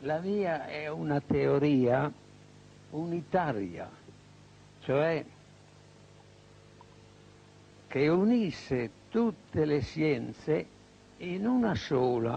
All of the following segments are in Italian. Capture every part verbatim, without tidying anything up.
la mia è una teoria unitaria, cioè che unisse tutte le scienze in una sola.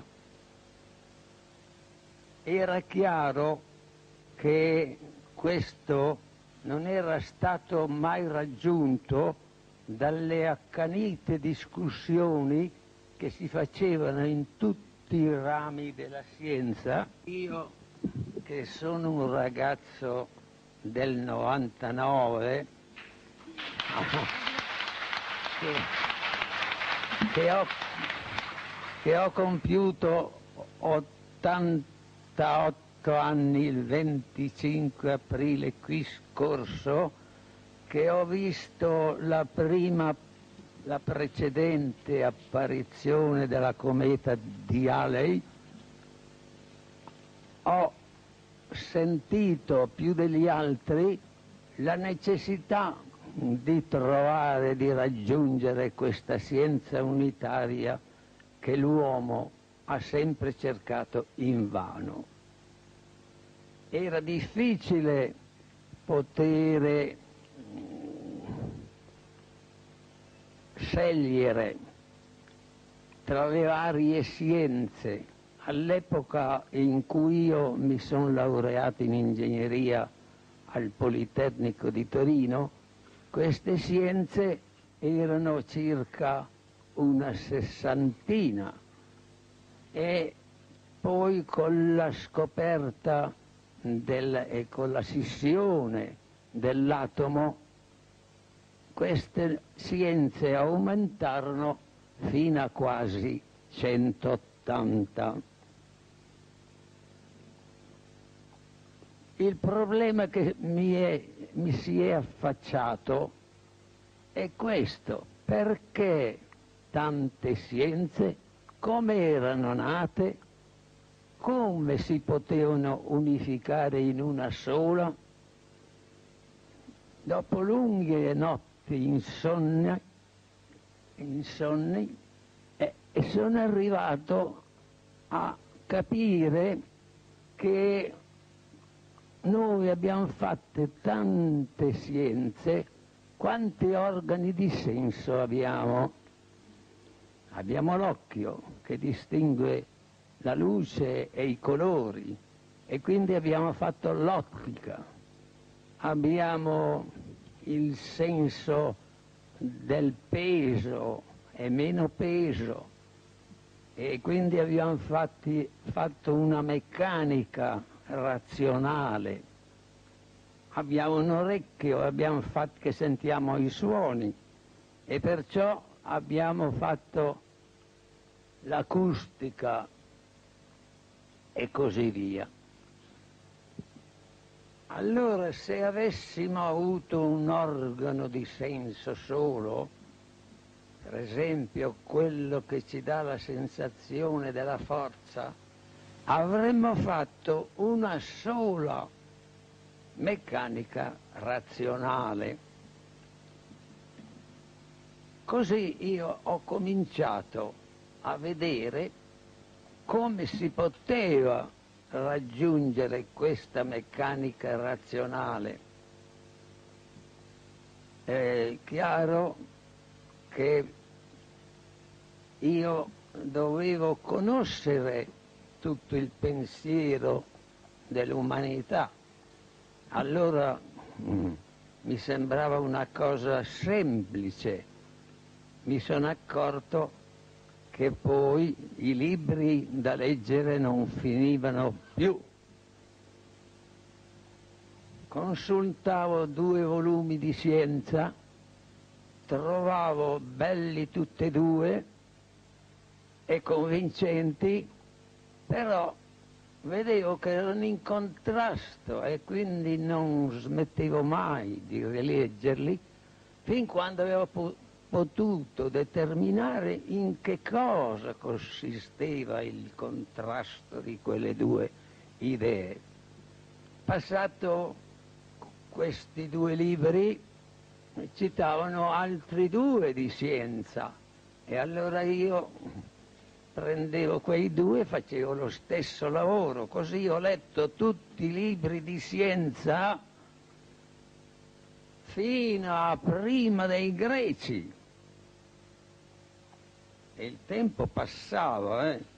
Era chiaro che questo non era stato mai raggiunto dalle accanite discussioni che si facevano in tutti i rami della scienza. Io, che sono un ragazzo del novantanove, che, che, ho, che ho compiuto ottantotto anni il venticinque aprile qui scorso, che ho visto la prima, la precedente apparizione della cometa di Halley, ho sentito più degli altri la necessità di trovare, di raggiungere questa scienza unitaria che l'uomo ha sempre cercato invano. Era difficile poter scegliere tra le varie scienze. All'epoca in cui io mi sono laureato in ingegneria al Politecnico di Torino, queste scienze erano circa una sessantina, e poi con la scoperta del, e con la scissione dell'atomo queste scienze aumentarono fino a quasi centottanta. Il problema che mi, è, mi si è affacciato è questo: perché tante scienze, come erano nate, come si potevano unificare in una sola? Dopo lunghe notti insonni, insonni eh, sono arrivato a capire che noi abbiamo fatto tante scienze. Quanti organi di senso abbiamo? Abbiamo l'occhio che distingue la luce e i colori, e quindi abbiamo fatto l'ottica. Abbiamo il senso del peso e meno peso, e quindi abbiamo fatti, fatto una meccanica razionale. Abbiamo un orecchio, abbiamo fatto che sentiamo i suoni, e perciò abbiamo fatto l'acustica e così via. Allora, se avessimo avuto un organo di senso solo, per esempio quello che ci dà la sensazione della forza, avremmo fatto una sola meccanica razionale. Così io ho cominciato a vedere come si poteva raggiungere questa meccanica razionale. È chiaro che io dovevo conoscere tutto il pensiero dell'umanità. Allora mm, mi sembrava una cosa semplice. Mi sono accorto che poi i libri da leggere non finivano più. Consultavo due volumi di scienza, trovavo belli tutti e due e convincenti, però vedevo che erano in contrasto e quindi non smettevo mai di rileggerli, fin quando avevo potuto determinare in che cosa consisteva il contrasto di quelle due idee. Passato questi due libri, citavano altri due di scienza, e allora io prendevo quei due e facevo lo stesso lavoro. Così ho letto tutti i libri di scienza fino a prima dei greci. E il tempo passava, eh.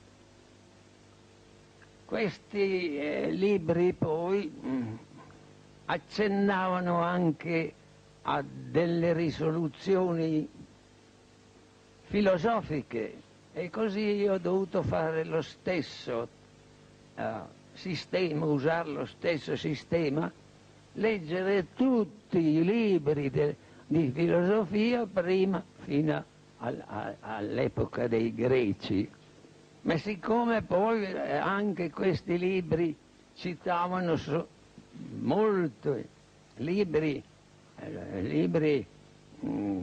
Questi eh, libri poi mh, accennavano anche a delle risoluzioni filosofiche, e così io ho dovuto fare lo stesso uh, sistema, usare lo stesso sistema, leggere tutti i libri de, di filosofia prima fino al, a, all'epoca dei Greci. Ma siccome poi anche questi libri citavano so, molto libri, eh, libri mh,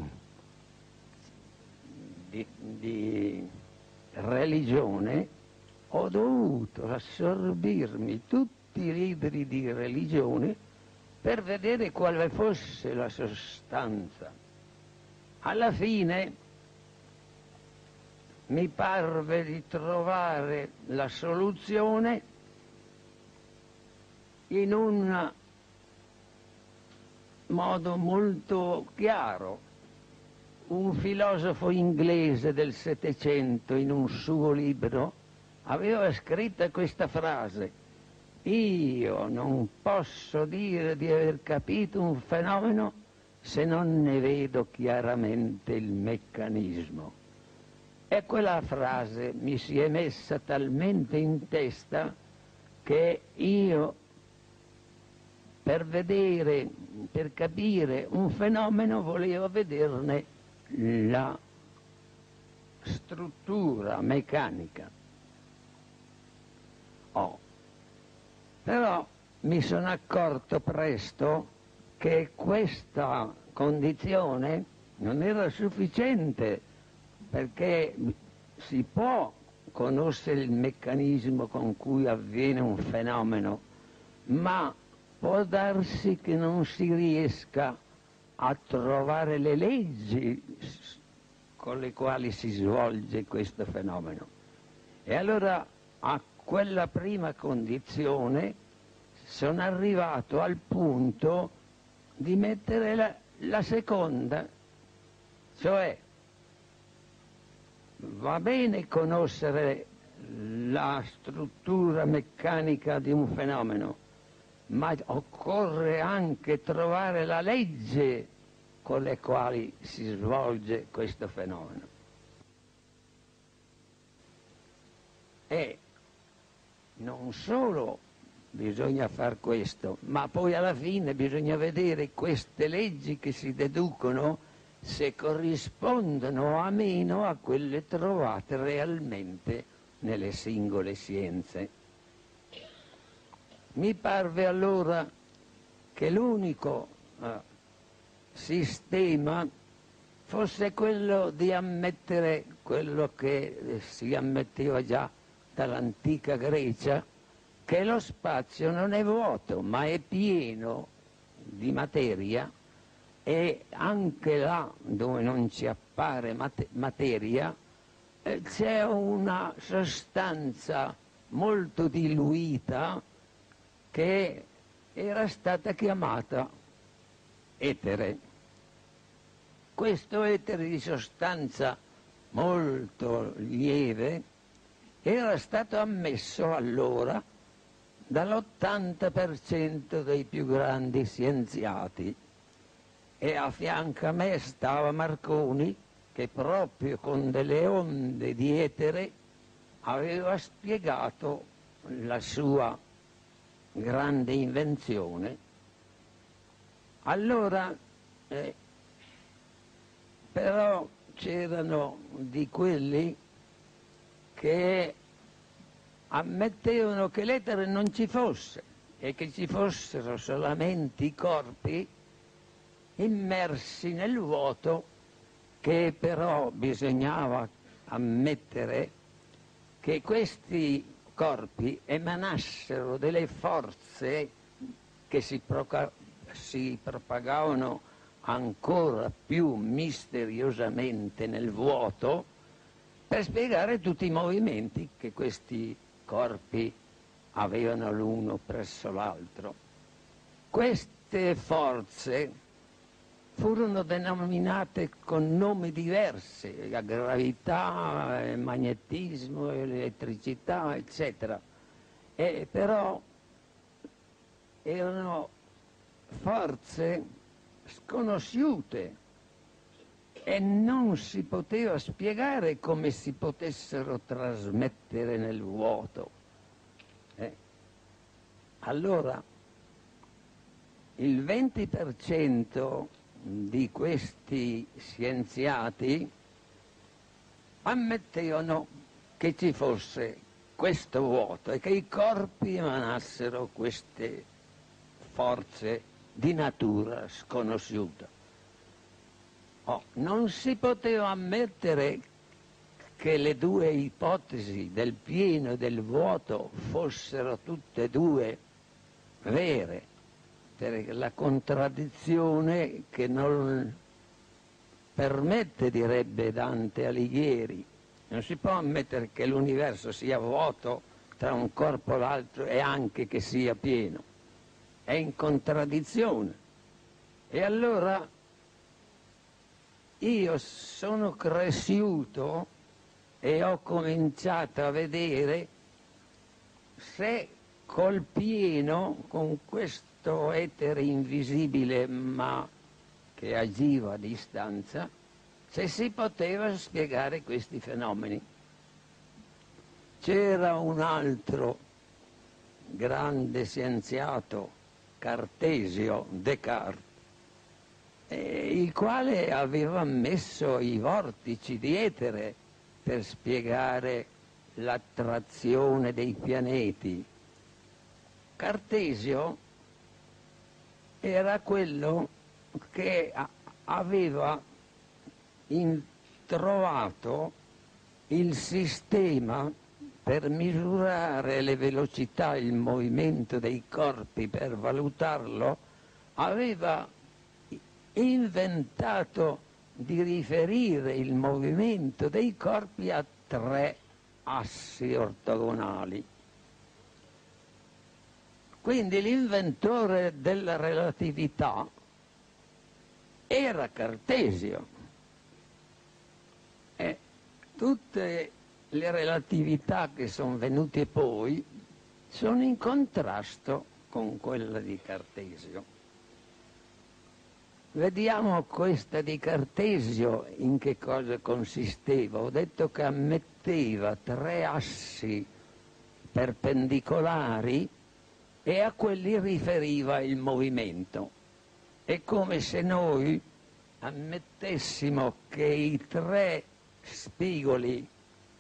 di, di religione, ho dovuto assorbirmi tutti i libri di religione per vedere quale fosse la sostanza. Alla fine mi parve di trovare la soluzione in un modo molto chiaro. Un filosofo inglese del Settecento, in un suo libro, aveva scritto questa frase: io non posso dire di aver capito un fenomeno se non ne vedo chiaramente il meccanismo. E quella frase mi si è messa talmente in testa che io, per vedere, per capire un fenomeno, volevo vederne la struttura meccanica. Oh. Però mi sono accorto presto che questa condizione non era sufficiente, perché si può conoscere il meccanismo con cui avviene un fenomeno, ma può darsi che non si riesca a trovare le leggi con le quali si svolge questo fenomeno. E allora a quella prima condizione sono arrivato al punto di mettere la, la seconda, cioè va bene conoscere la struttura meccanica di un fenomeno, ma occorre anche trovare la legge con le quali si svolge questo fenomeno. E non solo bisogna far questo, ma poi alla fine bisogna vedere queste leggi che si deducono se corrispondono a meno a quelle trovate realmente nelle singole scienze. Mi parve allora che l'unico eh, sistema fosse quello di ammettere quello che si ammetteva già dall'antica Grecia, che lo spazio non è vuoto, ma è pieno di materia, e anche là dove non ci appare mat- materia eh, c'è una sostanza molto diluita che era stata chiamata etere. Questo etere di sostanza molto lieve era stato ammesso allora dall'ottanta per cento dei più grandi scienziati, e a fianco a me stava Marconi, che proprio con delle onde di etere aveva spiegato la sua grande invenzione. Allora eh, però c'erano di quelli che ammettevano che l'etere non ci fosse e che ci fossero solamente i corpi immersi nel vuoto, che però bisognava ammettere che questi corpi emanassero delle forze che si, proca- si propagavano ancora più misteriosamente nel vuoto, per spiegare tutti i movimenti che questi corpi avevano l'uno presso l'altro. Queste forze furono denominate con nomi diversi, la gravità, il magnetismo, l'elettricità, eccetera. E però erano forze sconosciute e non si poteva spiegare come si potessero trasmettere nel vuoto. Eh? Allora, il venti per cento di questi scienziati ammettevano che ci fosse questo vuoto e che i corpi emanassero queste forze di natura sconosciuta. Oh, non si poteva ammettere che le due ipotesi del pieno e del vuoto fossero tutte e due vere, perché la contraddizione che non permette, direbbe Dante Alighieri, non si può ammettere che l'universo sia vuoto tra un corpo e l'altro e anche che sia pieno. È in contraddizione. E allora io sono cresciuto e ho cominciato a vedere se col pieno, con questo etere invisibile ma che agiva a distanza, se si poteva spiegare questi fenomeni. C'era un altro grande scienziato, Cartesio, Descartes, eh, il quale aveva messo i vortici di etere per spiegare l'attrazione dei pianeti. Cartesio era quello che aveva in, trovato il sistema per misurare le velocità e il movimento dei corpi, per valutarlo, aveva inventato di riferire il movimento dei corpi a tre assi ortogonali. Quindi l'inventore della relatività era Cartesio. E tutte le relatività che sono venute poi sono in contrasto con quella di Cartesio. Vediamo questa di Cartesio in che cosa consisteva. Ho detto che ammetteva tre assi perpendicolari e a quelli riferiva il movimento. È come se noi ammettessimo che i tre spigoli,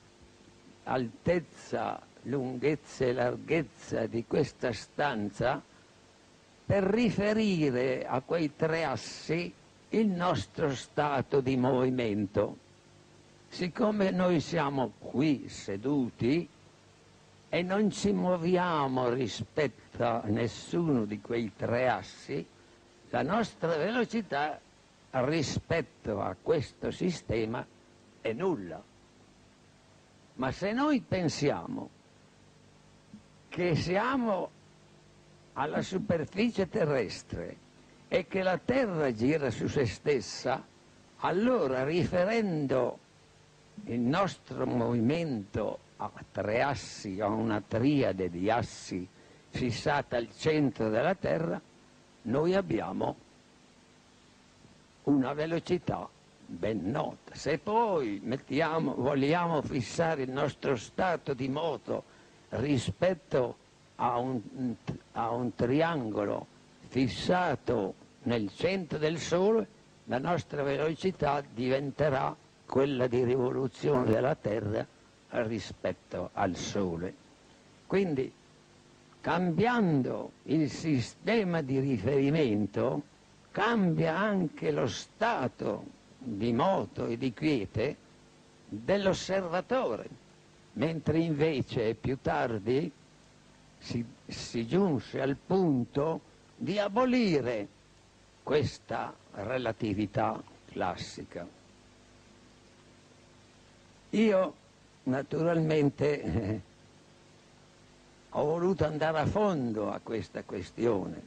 altezza, lunghezza e larghezza di questa stanza, per riferire a quei tre assi il nostro stato di movimento. Siccome noi siamo qui seduti e non ci muoviamo rispetto a nessuno di quei tre assi, la nostra velocità rispetto a questo sistema è nulla. Ma se noi pensiamo che siamo alla superficie terrestre e che la Terra gira su se stessa, allora riferendo il nostro movimento a tre assi, a una triade di assi fissata al centro della Terra, noi abbiamo una velocità ben nota. Se poi mettiamo, vogliamo fissare il nostro stato di moto rispetto a un, a un triangolo fissato nel centro del Sole, la nostra velocità diventerà quella di rivoluzione della Terra rispetto al Sole. Quindi, cambiando il sistema di riferimento, cambia anche lo stato di moto e di quiete dell'osservatore, mentre invece più tardi si, si giunse al punto di abolire questa relatività classica. Io naturalmente eh, ho voluto andare a fondo a questa questione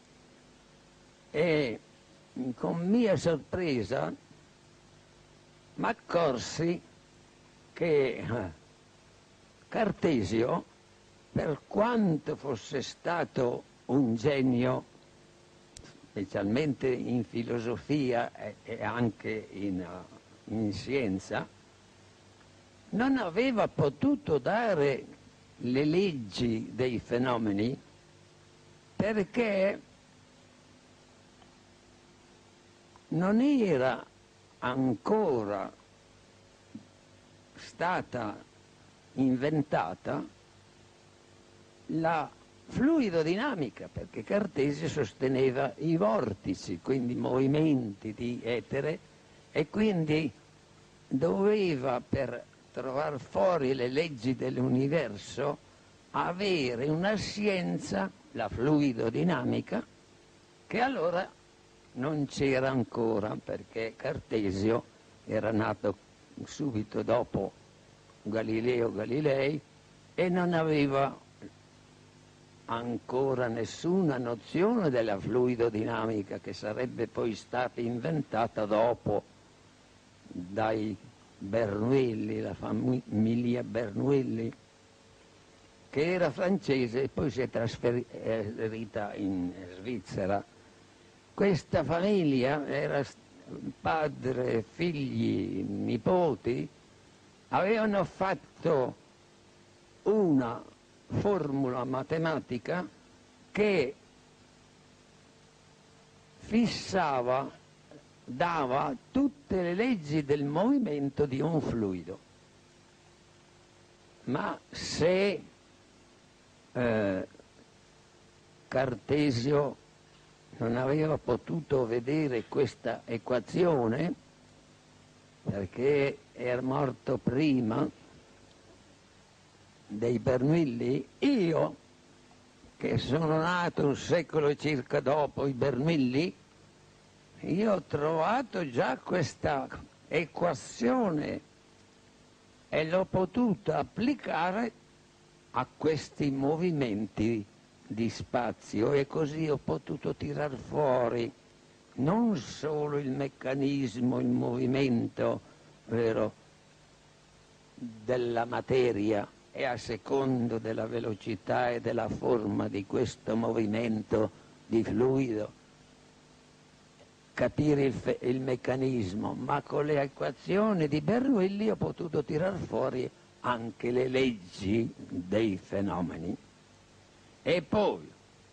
e con mia sorpresa mi accorsi che eh, Cartesio, per quanto fosse stato un genio, specialmente in filosofia e, e anche in, uh, in scienza, non aveva potuto dare le leggi dei fenomeni perché non era ancora stata inventata la fluidodinamica, perché Cartesio sosteneva i vortici, quindi movimenti di etere, e quindi doveva, per trovare fuori le leggi dell'universo, avere una scienza, la fluidodinamica, che allora non c'era ancora, perché Cartesio era nato subito dopo Galileo Galilei e non aveva ancora nessuna nozione della fluidodinamica, che sarebbe poi stata inventata dopo dai Bernoulli, la famiglia Bernoulli, che era francese e poi si è trasferita in Svizzera. Questa famiglia era padre, figli, nipoti, avevano fatto una formula matematica che fissava, dava tutte le leggi del movimento di un fluido. Ma se eh, Cartesio non aveva potuto vedere questa equazione, perché era morto prima dei Bernoulli, io, che sono nato un secolo circa dopo i Bernoulli, io ho trovato già questa equazione e l'ho potuta applicare a questi movimenti di spazio, e così ho potuto tirar fuori non solo il meccanismo, il movimento, vero, della materia, e a secondo della velocità e della forma di questo movimento di fluido capire il, fe- il meccanismo, ma con le equazioni di Bernoulli ho potuto tirar fuori anche le leggi dei fenomeni. E poi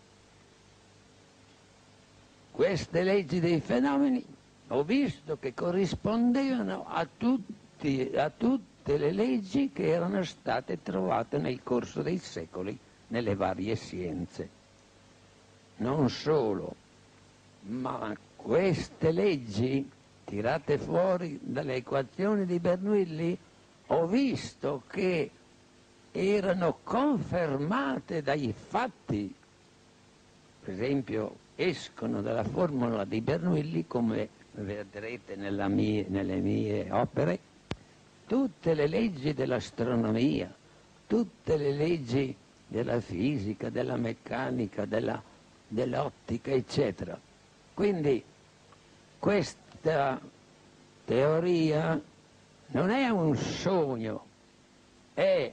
queste leggi dei fenomeni ho visto che corrispondevano a, tutti, a tutte le leggi che erano state trovate nel corso dei secoli nelle varie scienze. Non solo, ma queste leggi tirate fuori dalle equazioni di Bernoulli ho visto che erano confermate dai fatti. Per esempio, escono dalla formula di Bernoulli, come vedrete nella mie, nelle mie opere, tutte le leggi dell'astronomia, tutte le leggi della fisica, della meccanica, della, dell'ottica, eccetera. Quindi questa teoria non è un sogno, è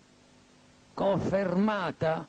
confermata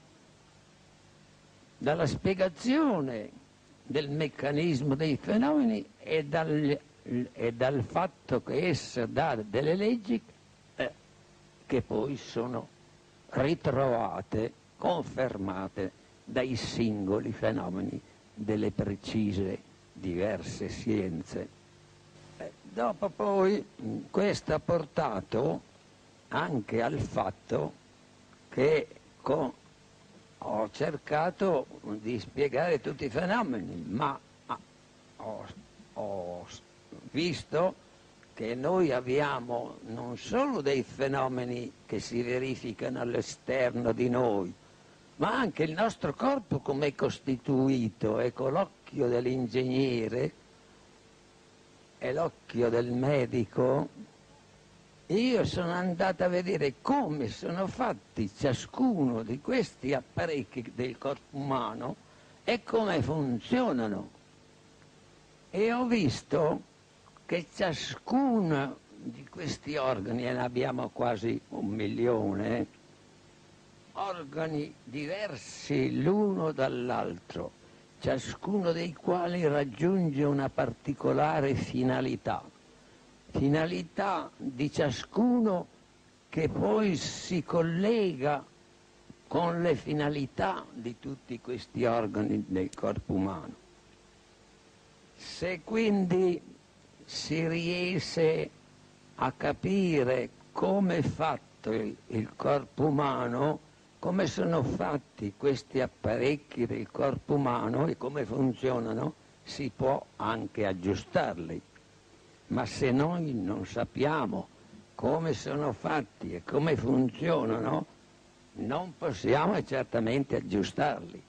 dalla spiegazione del meccanismo dei fenomeni e dal, e dal fatto che essa dà delle leggi eh, che poi sono ritrovate, confermate dai singoli fenomeni delle precise diverse scienze. Eh, dopo poi questo ha portato anche al fatto che con ho cercato di spiegare tutti i fenomeni, ma ho, ho visto che noi abbiamo non solo dei fenomeni che si verificano all'esterno di noi, ma anche il nostro corpo come è costituito. Ecco, l'occhio dell'ingegnere e l'occhio del medico io sono andato a vedere come sono fatti ciascuno di questi apparecchi del corpo umano e come funzionano. E ho visto che ciascuno di questi organi, e ne abbiamo quasi un milione, organi diversi l'uno dall'altro, ciascuno dei quali raggiunge una particolare finalità, finalità di ciascuno che poi si collega con le finalità di tutti questi organi del corpo umano. Se quindi si riesce a capire come è fatto il, il corpo umano, come sono fatti questi apparecchi del corpo umano e come funzionano, si può anche aggiustarli. Ma se noi non sappiamo come sono fatti e come funzionano, non possiamo certamente aggiustarli.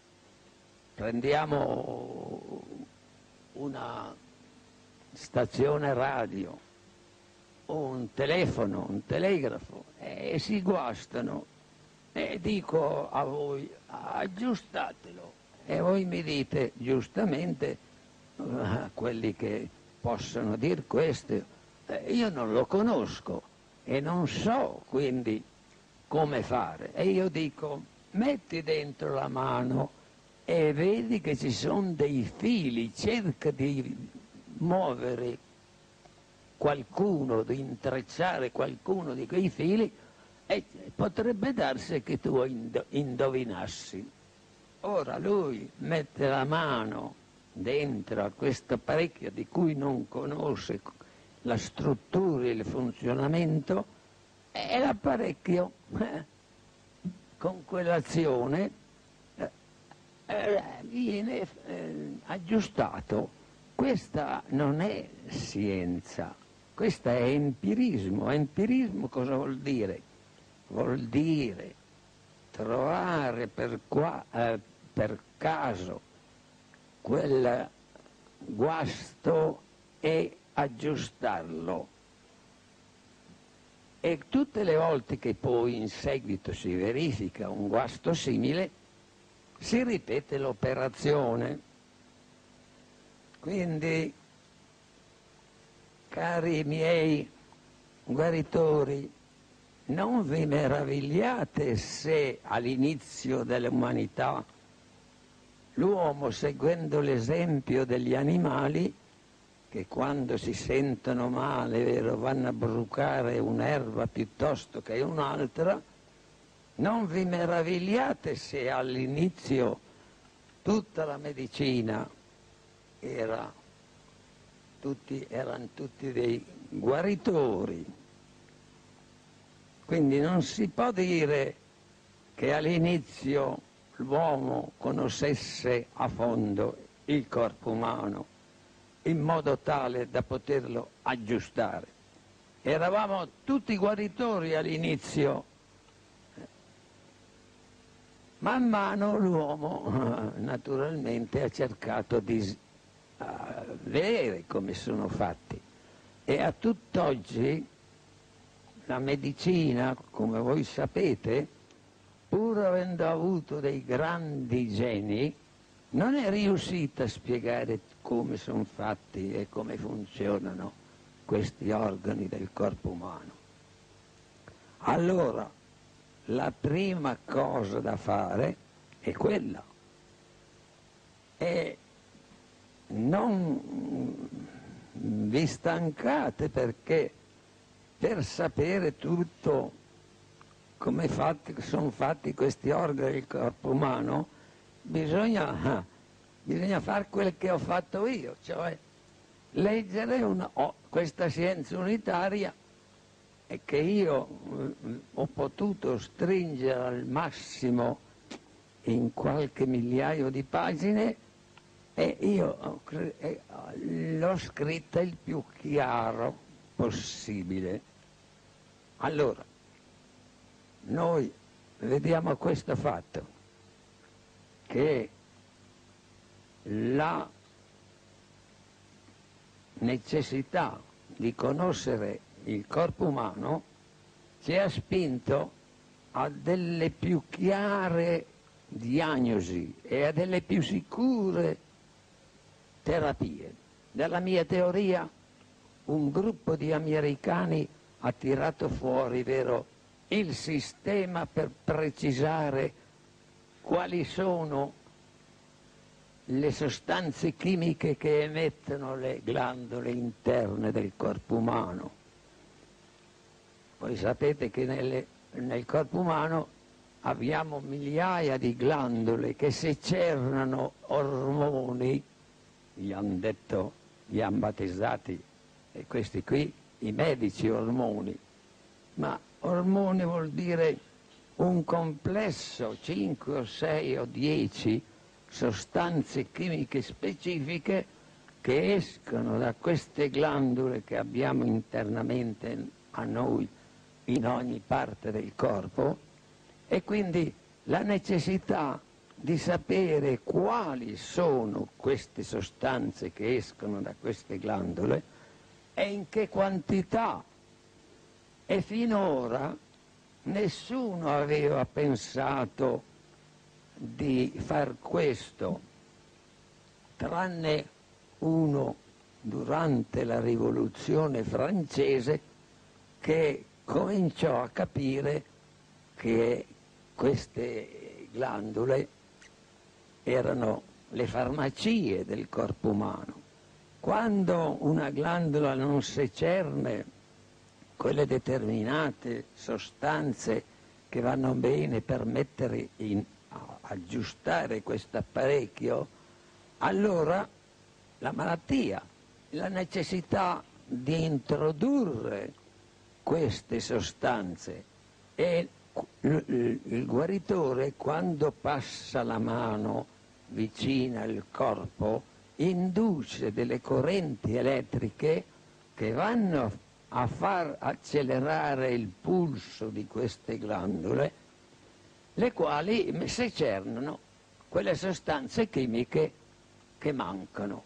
Prendiamo una stazione radio, un telefono, un telegrafo, e si guastano. E dico a voi, aggiustatelo. E voi mi dite, giustamente, uh, quelli che possono dire questo, eh, io non lo conosco e non so quindi come fare. E io dico, metti dentro la mano e vedi che ci sono dei fili, cerca di muovere qualcuno, di intrecciare qualcuno di quei fili, e potrebbe darsi che tu indovinassi. Ora lui mette la mano dentro a questo apparecchio di cui non conosce la struttura e il funzionamento, e l'apparecchio eh, con quell'azione eh, eh, viene eh, aggiustato. Questa non è scienza, questa è empirismo. Empirismo cosa vuol dire? Vuol dire trovare per, qua, eh, per caso quel guasto e aggiustarlo. E tutte le volte che poi in seguito si verifica un guasto simile, si ripete l'operazione. Quindi, cari miei guaritori, non vi meravigliate se all'inizio dell'umanità l'uomo, seguendo l'esempio degli animali, che quando si sentono male, vero, vanno a brucare un'erba piuttosto che un'altra, non vi meravigliate se all'inizio tutta la medicina era, tutti, erano tutti dei guaritori. Quindi non si può dire che all'inizio l'uomo conoscesse a fondo il corpo umano in modo tale da poterlo aggiustare. Eravamo tutti guaritori all'inizio. Man mano l'uomo naturalmente ha cercato di vedere come sono fatti, e a tutt'oggi la medicina, come voi sapete, pur avendo avuto dei grandi geni, non è riuscita a spiegare come sono fatti e come funzionano questi organi del corpo umano. Allora, la prima cosa da fare è quella, e non vi stancate, perché per sapere tutto come fatti, sono fatti questi organi del corpo umano, bisogna, bisogna fare quel che ho fatto io, cioè leggere una, oh, questa scienza unitaria, e che io eh, ho potuto stringere al massimo in qualche migliaio di pagine, e io eh, l'ho scritta il più chiaro possibile. Allora, noi vediamo questo fatto, che la necessità di conoscere il corpo umano ci ha spinto a delle più chiare diagnosi e a delle più sicure terapie. Nella mia teoria un gruppo di americani ha tirato fuori, vero, il sistema per precisare quali sono le sostanze chimiche che emettono le glandole interne del corpo umano. Voi sapete che nelle, nel corpo umano abbiamo migliaia di glandole che secernano ormoni, gli hanno detto, gli hanno battezzati, e questi qui, i medici, ormoni. Ma ormoni vuol dire un complesso, cinque o sei o dieci sostanze chimiche specifiche che escono da queste glandole che abbiamo internamente a noi in ogni parte del corpo, e quindi la necessità di sapere quali sono queste sostanze che escono da queste glandole e in che quantità. E finora nessuno aveva pensato di far questo, tranne uno durante la Rivoluzione francese che cominciò a capire che queste glandole erano le farmacie del corpo umano. Quando una glandola non secerne quelle determinate sostanze che vanno bene per mettere in aggiustare questo apparecchio, allora la malattia, la necessità di introdurre queste sostanze, e il guaritore, quando passa la mano vicina al corpo, induce delle correnti elettriche che vanno a far accelerare il pulso di queste glandole, le quali secernano quelle sostanze chimiche che mancano.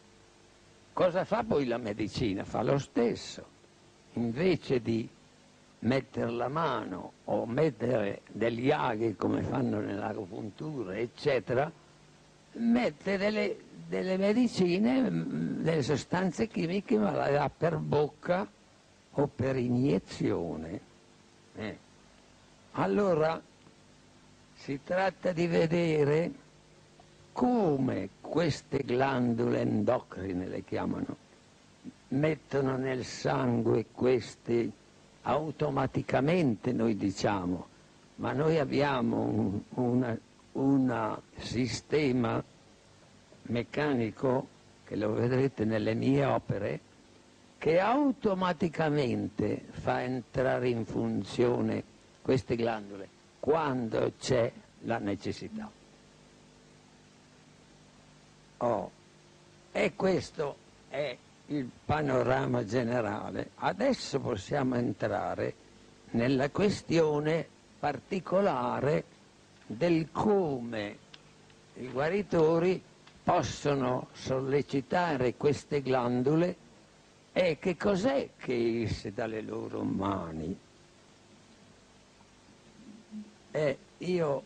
Cosa fa poi la medicina? Fa lo stesso. Invece di mettere la mano o mettere degli aghi come fanno nell'agopuntura, eccetera, mette delle, delle medicine, delle sostanze chimiche, ma la dà per bocca o per iniezione. Eh. Allora si tratta di vedere come queste glandole endocrine, le chiamano, mettono nel sangue questi automaticamente, noi diciamo, ma noi abbiamo un una, una sistema meccanico, che lo vedrete nelle mie opere, che automaticamente fa entrare in funzione queste glandole quando c'è la necessità. Oh, e questo è il panorama generale. Adesso possiamo entrare nella questione particolare del come i guaritori possono sollecitare queste glandole e che cos'è che esce dalle loro mani. E io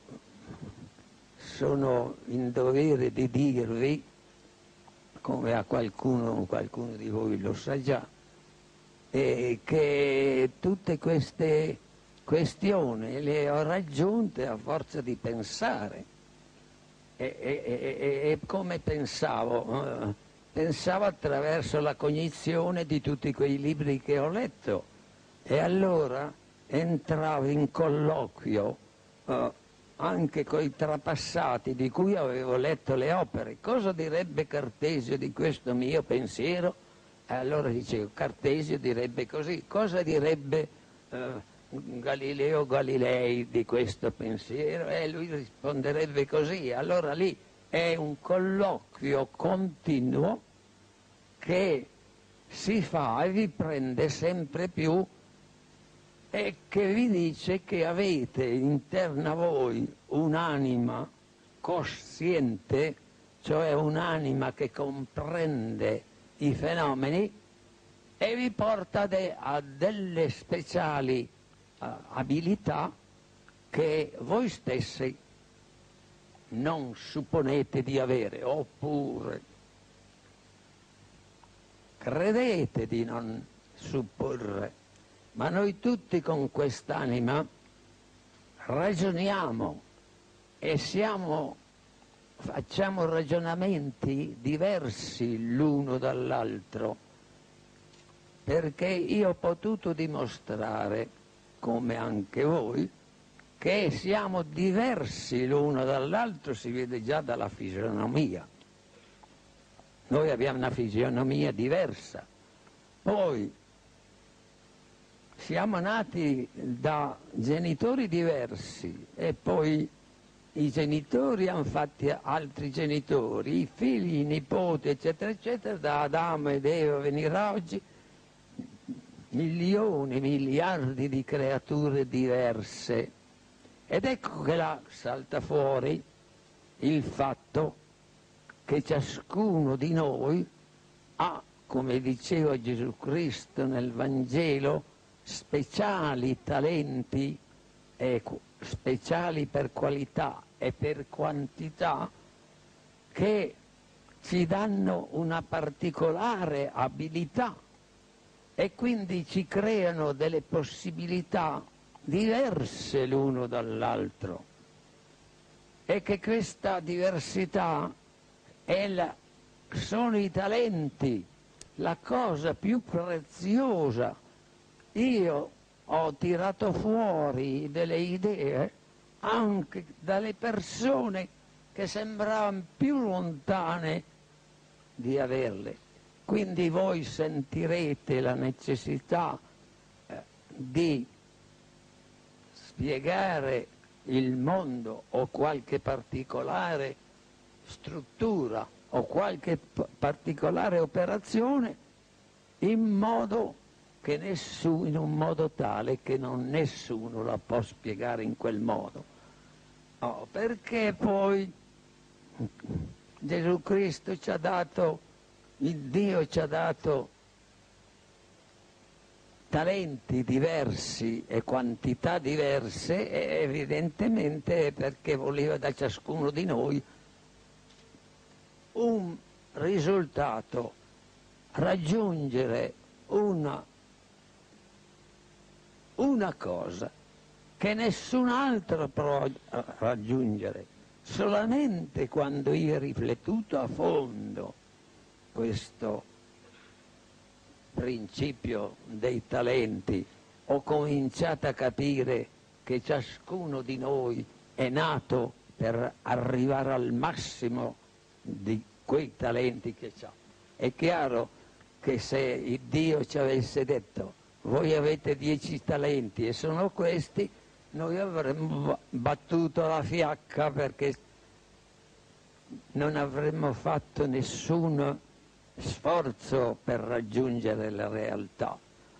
sono in dovere di dirvi, come a qualcuno, qualcuno di voi lo sa già, eh, che tutte queste questioni le ho raggiunte a forza di pensare. E, e, e, e come pensavo? Eh, pensavo attraverso la cognizione di tutti quei libri che ho letto, e allora entravo in colloquio eh, anche coi trapassati di cui avevo letto le opere. Cosa direbbe Cartesio di questo mio pensiero? E allora dicevo, Cartesio direbbe così. Cosa direbbe eh, Galileo Galilei di questo pensiero? E lui risponderebbe così. Allora lì è un colloquio continuo che si fa e vi prende sempre più, e che vi dice che avete interna a voi un'anima cosciente, cioè un'anima che comprende i fenomeni, e vi porta de- a delle speciali abilità che voi stessi non supponete di avere, oppure credete di non supporre, ma noi tutti con quest'anima ragioniamo e siamo, facciamo ragionamenti diversi l'uno dall'altro, perché io ho potuto dimostrare, come anche voi, che siamo diversi l'uno dall'altro, si vede già dalla fisionomia. Noi abbiamo una fisionomia diversa. Poi siamo nati da genitori diversi e poi i genitori hanno fatti altri genitori, i figli, i nipoti, eccetera, eccetera, da Adamo ed Eva venirà oggi milioni, miliardi di creature diverse. Ed ecco che là salta fuori il fatto che ciascuno di noi ha, come diceva Gesù Cristo nel Vangelo, speciali talenti, e speciali per qualità e per quantità, che ci danno una particolare abilità e quindi ci creano delle possibilità diverse l'uno dall'altro, e che questa diversità è la, sono i talenti, la cosa più preziosa. Io ho tirato fuori delle idee anche dalle persone che sembravano più lontane di averle, quindi voi sentirete la necessità eh, di spiegare il mondo o qualche particolare struttura o qualche particolare operazione in modo che nessuno, in un modo tale che non nessuno la può spiegare in quel modo. Oh, perché poi Gesù Cristo ci ha dato, il Dio ci ha dato talenti diversi e quantità diverse, e evidentemente perché voleva da ciascuno di noi un risultato, raggiungere una, una cosa che nessun altro può raggiungere. Solamente quando io ho riflettuto a fondo questo principio dei talenti, ho cominciato a capire che ciascuno di noi è nato per arrivare al massimo di quei talenti che ha. È chiaro che se Dio ci avesse detto voi avete dieci talenti e sono questi, noi avremmo battuto la fiacca, perché non avremmo fatto nessun sforzo per raggiungere la realtà.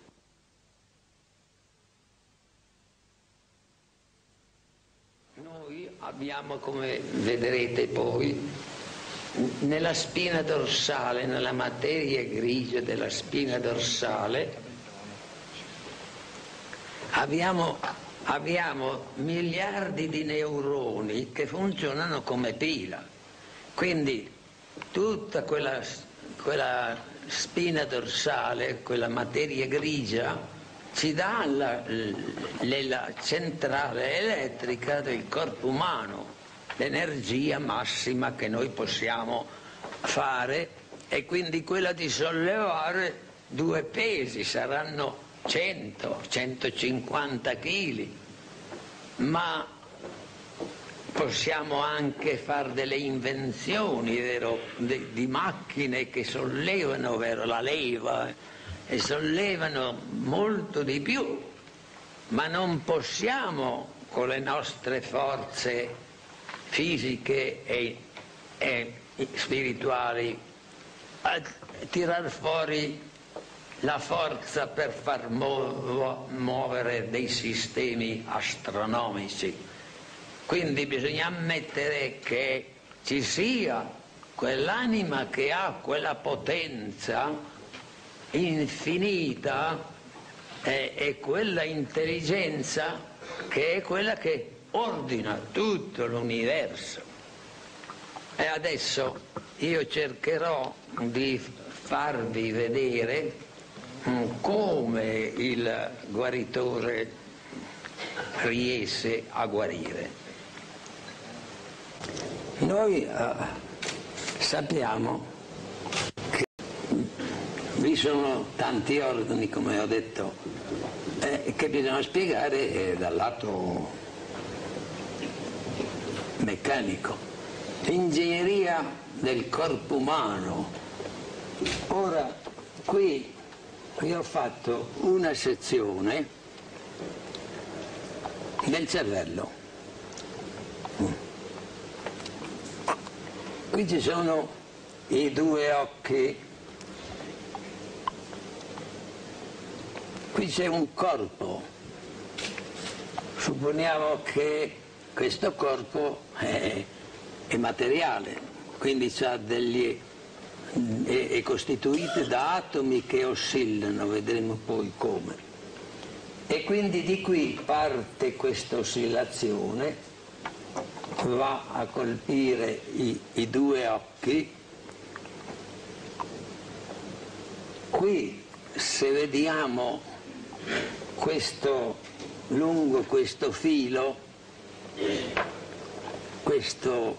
Noi abbiamo, come vedrete poi, nella spina dorsale, nella materia grigia della spina dorsale, abbiamo, abbiamo miliardi di neuroni che funzionano come pila. Quindi tutta quella, quella spina dorsale, quella materia grigia, ci dà la, la, la centrale elettrica del corpo umano, l'energia massima che noi possiamo fare, e quindi quella di sollevare due pesi, saranno cento centocinquanta chili, ma possiamo anche fare delle invenzioni, vero, di, di macchine che sollevano, vero, la leva, eh, e sollevano molto di più, ma non possiamo con le nostre forze fisiche e, e spirituali a tirar fuori la forza per far muo- muovere dei sistemi astronomici. Quindi bisogna ammettere che ci sia quell'anima che ha quella potenza infinita è, è quella intelligenza che è quella che ordina tutto l'universo. E adesso io cercherò di farvi vedere come il guaritore riesce a guarire. Noi eh, sappiamo che vi sono tanti organi, come ho detto, eh, che bisogna spiegare eh, dal lato meccanico. L'ingegneria del corpo umano. Ora, qui io ho fatto una sezione del cervello. Qui ci sono i due occhi, qui c'è un corpo. Supponiamo che questo corpo è, è materiale, quindi c'ha degli, è, è costituito da atomi che oscillano, vedremo poi come. E quindi di qui parte questa oscillazione, va a colpire i, i due occhi. Qui, se vediamo questo lungo questo filo, questo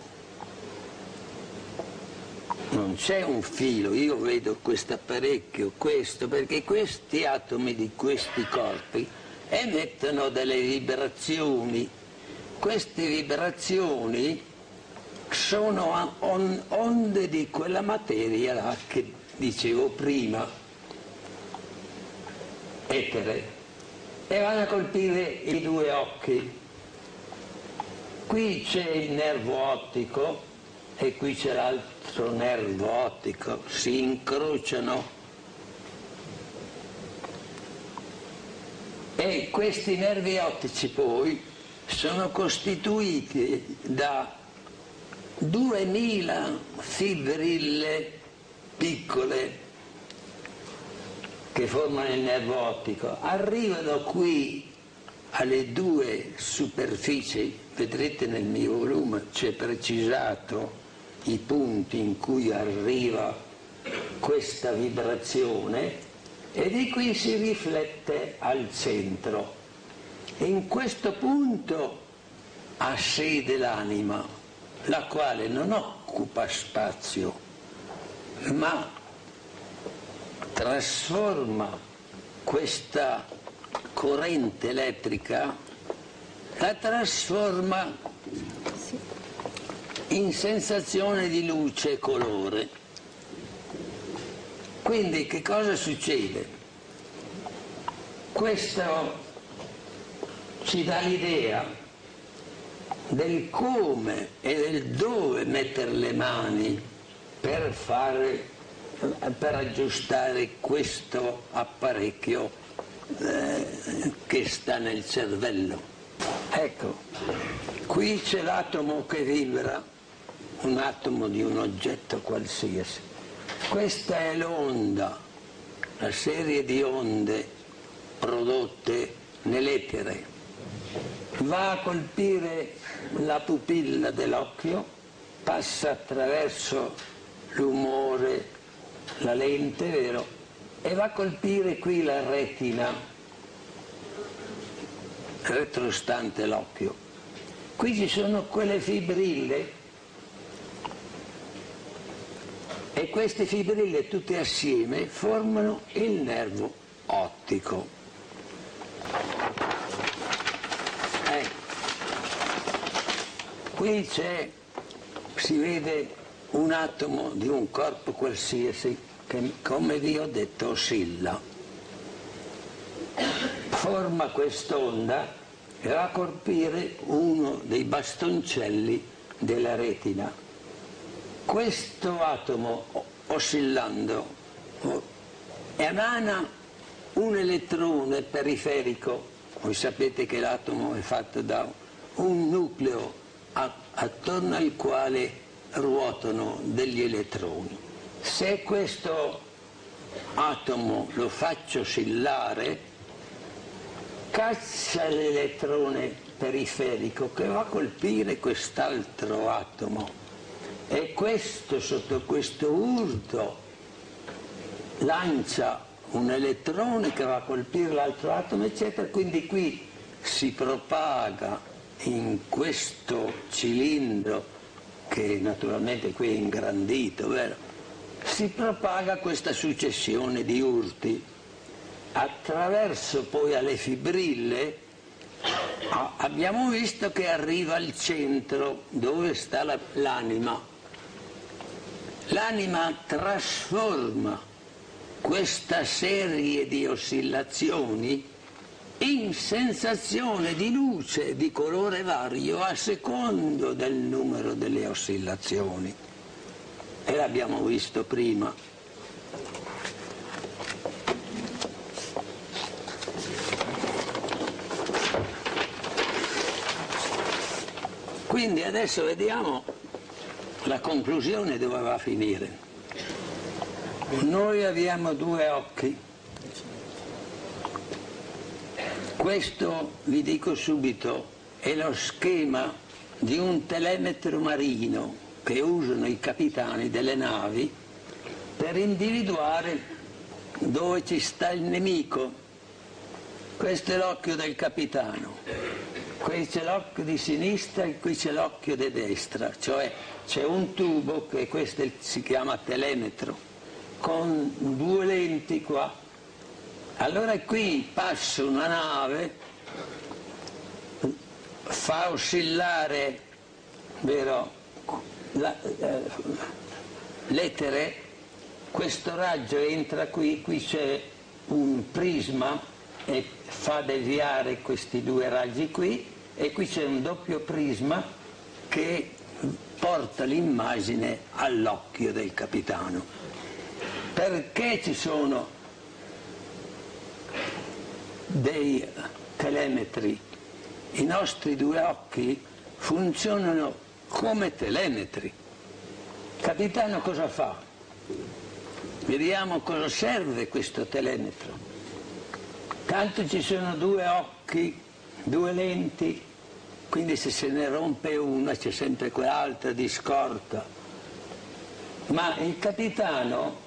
non c'è un filo, io vedo questo apparecchio, questo, perché questi atomi di questi corpi emettono delle vibrazioni. Queste vibrazioni sono on, onde di quella materia là che dicevo prima, etere, e vanno a colpire i due occhi. Qui c'è il nervo ottico e qui c'è l'altro nervo ottico, si incrociano e questi nervi ottici poi sono costituiti da duemila fibrille piccole che formano il nervo ottico. Arrivano qui alle due superfici, vedrete nel mio volume c'è precisato i punti in cui arriva questa vibrazione e di qui si riflette al centro. In questo punto ha sede l'anima, la quale non occupa spazio, ma trasforma questa corrente elettrica, la trasforma in sensazione di luce e colore. Quindi che cosa succede? Questo ci dà l'idea del come e del dove mettere le mani per fare, per aggiustare questo apparecchio eh, che sta nel cervello. Ecco, qui c'è l'atomo che vibra, un atomo di un oggetto qualsiasi. Questa è l'onda, la serie di onde prodotte nell'etere. Va a colpire la pupilla dell'occhio, passa attraverso l'umore, la lente, vero? E va a colpire qui la retina retrostante l'occhio. Qui ci sono quelle fibrille e queste fibrille tutte assieme formano il nervo ottico. Qui c'è, si vede un atomo di un corpo qualsiasi che, come vi ho detto, oscilla. Forma quest'onda e va a colpire uno dei bastoncelli della retina. Questo atomo, oscillando, emana un elettrone periferico. Voi sapete che l'atomo è fatto da un nucleo attorno al quale ruotano degli elettroni. Se questo atomo lo faccio oscillare, caccia l'elettrone periferico che va a colpire quest'altro atomo, e questo, sotto questo urto, lancia un elettrone che va a colpire l'altro atomo, eccetera. Quindi qui si propaga in questo cilindro, che naturalmente qui è ingrandito, vero? Si propaga questa successione di urti attraverso poi alle fibrille. Abbiamo visto che arriva al centro dove sta la, l'anima. L'anima trasforma questa serie di oscillazioni in sensazione di luce di colore vario a secondo del numero delle oscillazioni. E l'abbiamo visto prima. Quindi adesso vediamo la conclusione dove va a finire. Noi abbiamo due occhi. Questo, vi dico subito, è lo schema di un telemetro marino che usano i capitani delle navi per individuare dove ci sta il nemico. Questo è l'occhio del capitano. Qui c'è l'occhio di sinistra e qui c'è l'occhio di destra, cioè c'è un tubo, che questo si chiama telemetro, con due lenti qua. Allora qui passa una nave, fa oscillare, vero, la, eh, l'etere, questo raggio entra qui, qui c'è un prisma e fa deviare questi due raggi qui, e qui c'è un doppio prisma che porta l'immagine all'occhio del capitano. Perché ci sono dei telemetri? I nostri due occhi funzionano come telemetri. Il capitano cosa fa? Vediamo cosa serve questo telemetro. Tanto ci sono due occhi, due lenti, quindi se se ne rompe una c'è sempre quell'altra di scorta. Ma il capitano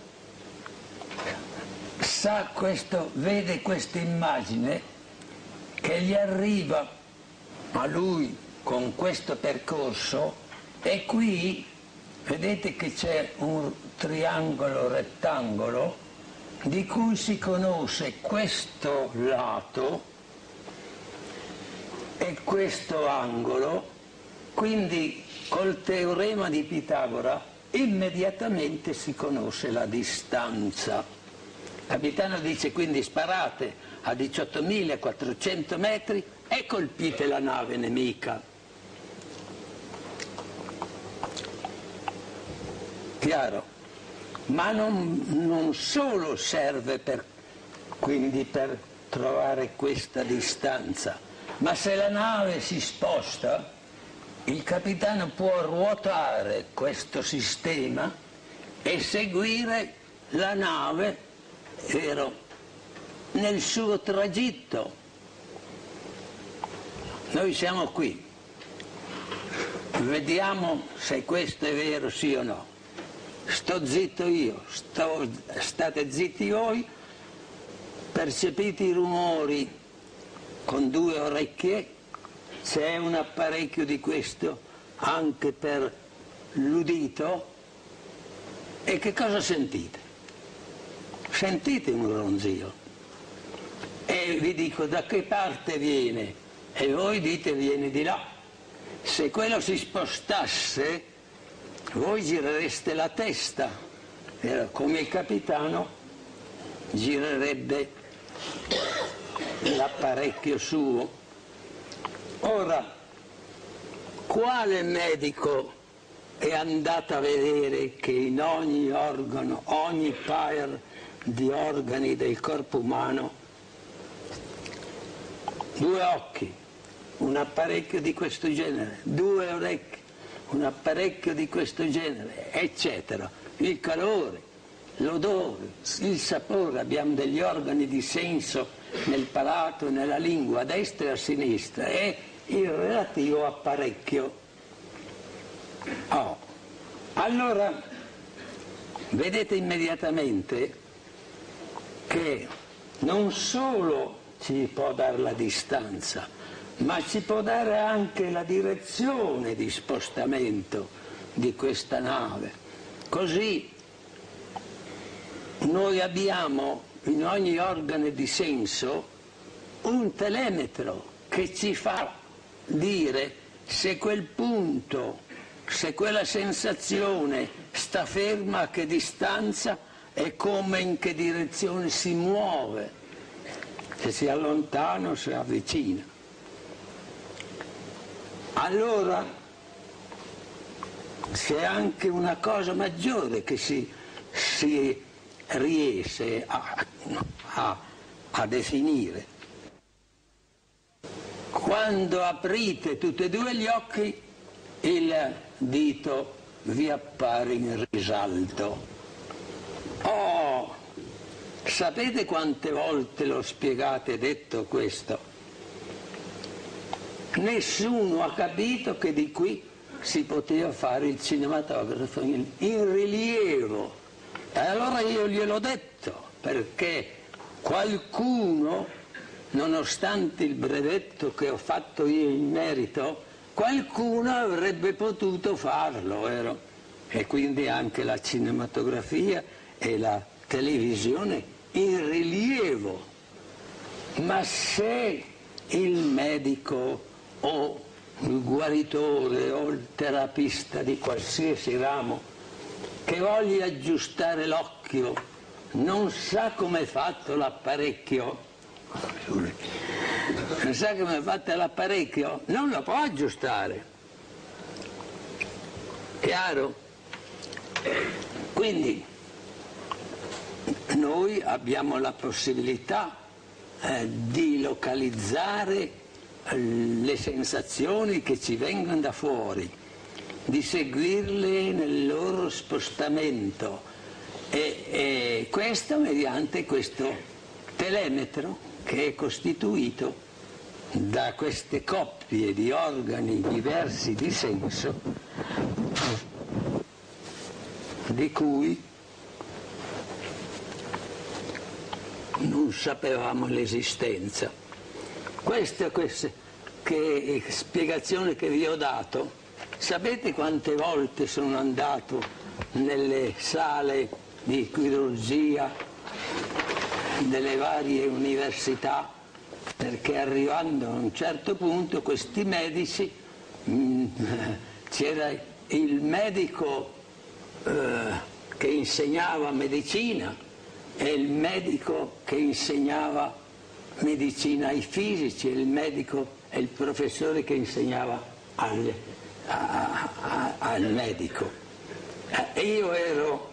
sa questo, vede questa immagine che gli arriva a lui con questo percorso, e qui vedete che c'è un triangolo rettangolo di cui si conosce questo lato e questo angolo. Quindi col teorema di Pitagora immediatamente si conosce la distanza. Il capitano dice quindi sparate a diciottomilaquattrocento metri e colpite la nave nemica. Chiaro? Ma non, non solo serve per, quindi per trovare questa distanza, ma se la nave si sposta, il capitano può ruotare questo sistema e seguire la nave, vero, nel suo tragitto. Noi siamo qui, vediamo se questo è vero, sì o no. Sto zitto io, sto, state zitti voi, percepite i rumori con due orecchie, c'è un apparecchio di questo anche per l'udito, e che cosa sentite? Sentite un ronzio, e vi dico da che parte viene, e voi dite viene di là. Se quello si spostasse, voi girereste la testa, come il capitano girerebbe l'apparecchio suo. Ora, quale medico è andato a vedere che in ogni organo, ogni paio di organi del corpo umano, due occhi, un apparecchio di questo genere, due orecchie, un apparecchio di questo genere, eccetera, il calore, l'odore, il sapore, abbiamo degli organi di senso nel palato, nella lingua, a destra e a sinistra, è il relativo apparecchio. Oh. Allora, vedete immediatamente che non solo ci può dare la distanza, ma ci può dare anche la direzione di spostamento di questa nave. Così noi abbiamo in ogni organo di senso un telemetro che ci fa dire se quel punto, se quella sensazione sta ferma, a che distanza e come, in che direzione si muove, se si allontana o si avvicina. Allora c'è anche una cosa maggiore che si, si riesce a, a, a definire. Quando aprite tutti e due gli occhi, il dito vi appare in risalto. Oh, sapete quante volte l'ho spiegato e detto questo? Nessuno ha capito che di qui si poteva fare il cinematografo in, in rilievo. E allora io gliel'ho detto, perché qualcuno, nonostante il brevetto che ho fatto io in merito, qualcuno avrebbe potuto farlo, vero? E quindi anche la cinematografia e la televisione in rilievo. Ma se il medico o il guaritore o il terapista di qualsiasi ramo che voglia aggiustare l'occhio non sa come è fatto l'apparecchio, non sa come è fatto l'apparecchio, non lo può aggiustare. Chiaro? Quindi noi abbiamo la possibilità eh, di localizzare le sensazioni che ci vengono da fuori, di seguirle nel loro spostamento e, e questo mediante questo telemetro che è costituito da queste coppie di organi diversi di senso di cui non sapevamo l'esistenza. Questa, questa che, spiegazione che vi ho dato, sapete quante volte sono andato nelle sale di chirurgia delle varie università, perché arrivando a un certo punto questi medici, mh, c'era il medico eh, che insegnava medicina e il medico che insegnava medicina ai fisici, e il medico e il professore che insegnava al, a, a, al medico. E io ero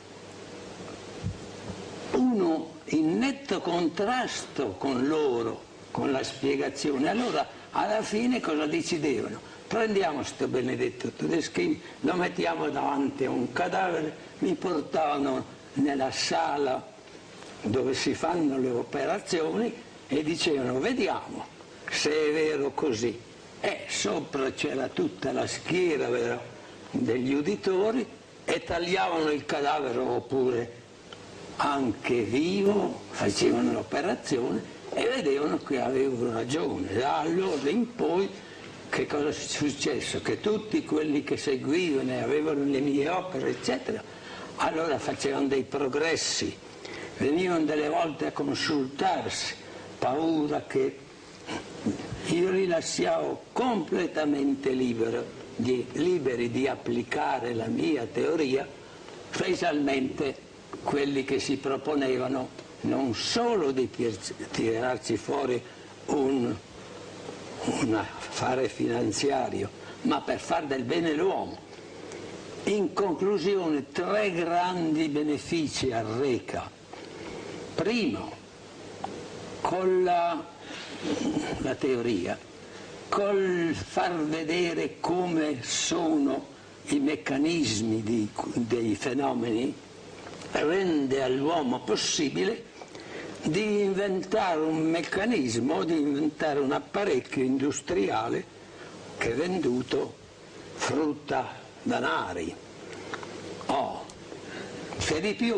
uno in netto contrasto con loro, con la spiegazione. Allora alla fine cosa decidevano? Prendiamo sto benedetto Todeschini, lo mettiamo davanti a un cadavere, mi portavano nella sala dove si fanno le operazioni e dicevano vediamo se è vero così. E sopra c'era tutta la schiera, vero, degli uditori, e tagliavano il cadavere oppure anche vivo, facevano l'operazione e vedevano che avevo ragione. Da allora in poi che cosa è successo? Che tutti quelli che seguivano e avevano le mie opere, eccetera, allora facevano dei progressi, venivano delle volte a consultarsi, paura che io li lasciavo completamente libero, di, liberi di applicare la mia teoria, specialmente quelli che si proponevano non solo di tirarci fuori un, un affare finanziario, ma per far del bene l'uomo. In conclusione, tre grandi benefici arreca. Primo, con la, la teoria, col far vedere come sono i meccanismi di, dei fenomeni, rende all'uomo possibile di inventare un meccanismo, di inventare un apparecchio industriale che è venduto frutta danari. Oh, c'è di più,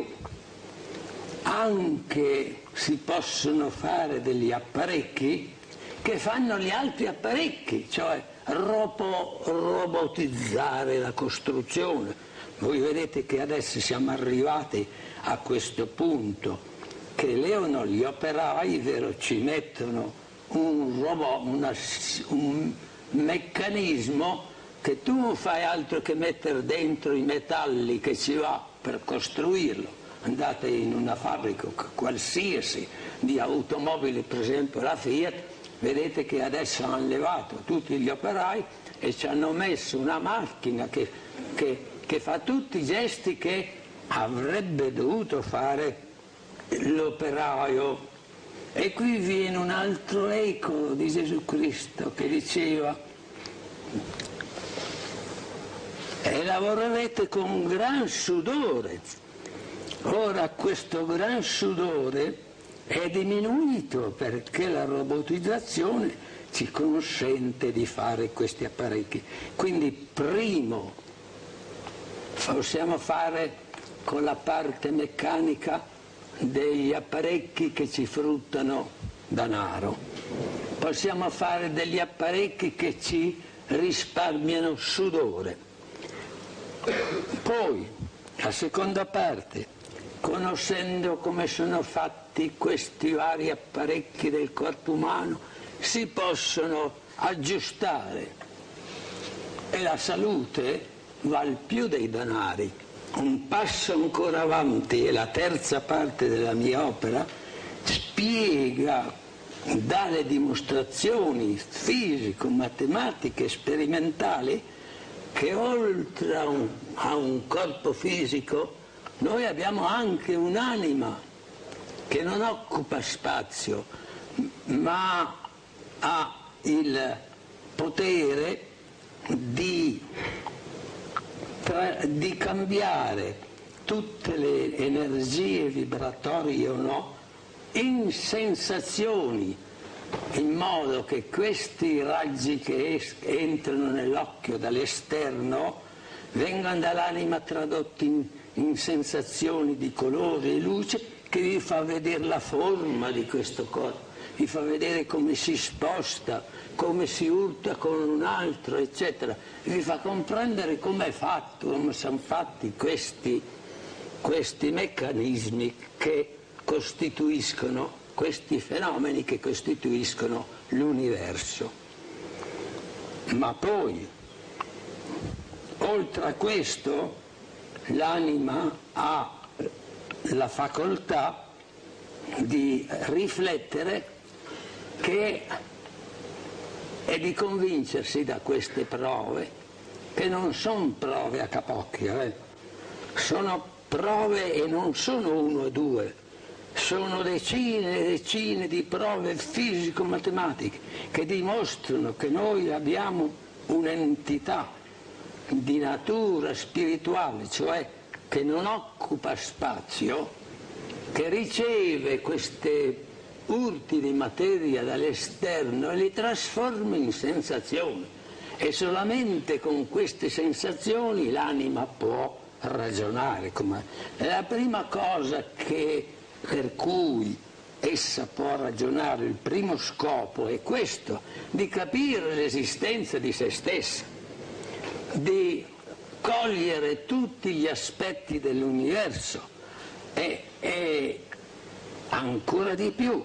anche si possono fare degli apparecchi che fanno gli altri apparecchi, cioè robo, robotizzare la costruzione. Voi vedete che adesso siamo arrivati a questo punto, che leono gli operai, vero, ci mettono un robot, una, un meccanismo che tu non fai altro che mettere dentro i metalli che ci va per costruirlo. Andate in una fabbrica qualsiasi di automobili, per esempio la Fiat, vedete che adesso hanno levato tutti gli operai e ci hanno messo una macchina che, che, che fa tutti i gesti che avrebbe dovuto fare l'operaio. E qui viene un altro eco di Gesù Cristo che diceva: e lavorerete con gran sudore. Ora questo gran sudore è diminuito perché la robotizzazione ci consente di fare questi apparecchi. Quindi primo possiamo fare con la parte meccanica degli apparecchi che ci fruttano denaro, possiamo fare degli apparecchi che ci risparmiano sudore. Poi la seconda parte, conoscendo come sono fatti questi vari apparecchi del corpo umano, si possono aggiustare e la salute val più dei denari. Un passo ancora avanti, e la terza parte della mia opera spiega, dà le dimostrazioni fisico-matematiche sperimentali che oltre a un, a un corpo fisico noi abbiamo anche un'anima che non occupa spazio, ma ha il potere di, tra, di cambiare tutte le energie vibratorie o no in sensazioni, in modo che questi raggi che es- entrano nell'occhio dall'esterno vengano dall'anima tradotti in, in sensazioni di colore e luce, che vi fa vedere la forma di questo corpo, vi fa vedere come si sposta, come si urta con un altro, eccetera, vi fa comprendere come è fatto, come sono fatti questi, questi meccanismi che costituiscono, questi fenomeni che costituiscono l'universo. Ma poi, oltre a questo, l'anima ha la facoltà di riflettere che e di convincersi da queste prove, che non sono prove a capocchia, eh. sono prove e non sono uno o due, sono decine e decine di prove fisico-matematiche che dimostrano che noi abbiamo un'entità di natura spirituale, cioè che non occupa spazio, che riceve queste urti di materia dall'esterno e li trasforma in sensazioni, e solamente con queste sensazioni l'anima può ragionare. La prima cosa che, per cui essa può ragionare, il primo scopo è questo, di capire l'esistenza di se stessa, di cogliere tutti gli aspetti dell'universo e, e ancora di più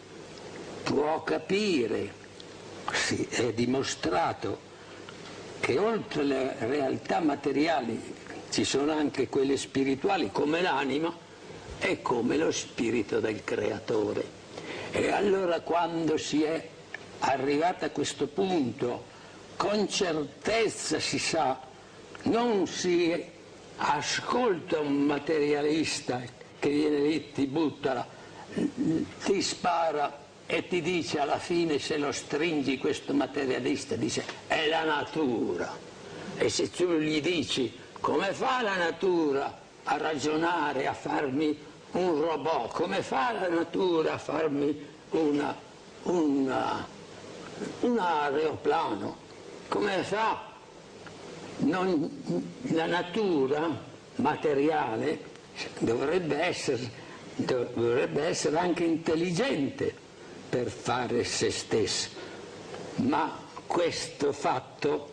può capire, sì, è dimostrato che oltre alle realtà materiali ci sono anche quelle spirituali, come l'anima e come lo spirito del creatore. E allora, quando si è arrivati a questo punto, con certezza si sa, non si ascolta un materialista che viene lì, ti butta, ti spara e ti dice alla fine, se lo stringi, questo materialista dice è la natura. E se tu gli dici come fa la natura a ragionare, a farmi un robot, come fa la natura a farmi una, una, un aeroplano? Come fa? Non, la natura materiale dovrebbe essere, dovrebbe essere anche intelligente per fare se stessa, ma questo fatto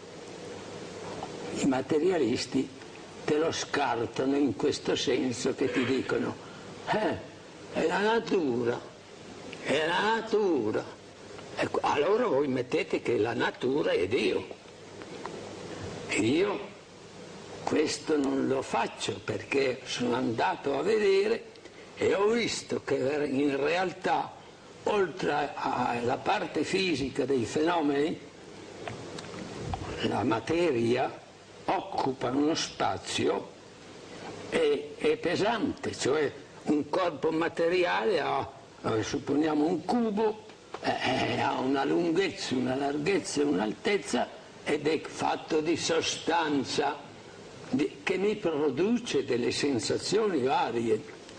i materialisti te lo scartano in questo senso, che ti dicono eh, è la natura, è la natura. Ecco, allora voi mettete che la natura è Dio. E io questo non lo faccio, perché sono andato a vedere e ho visto che in realtà, oltre alla parte fisica dei fenomeni, la materia occupa uno spazio e è pesante, cioè un corpo materiale ha, supponiamo, un cubo, eh, ha una lunghezza, una larghezza e un'altezza ed è fatto di sostanza di, che mi produce delle sensazioni varie.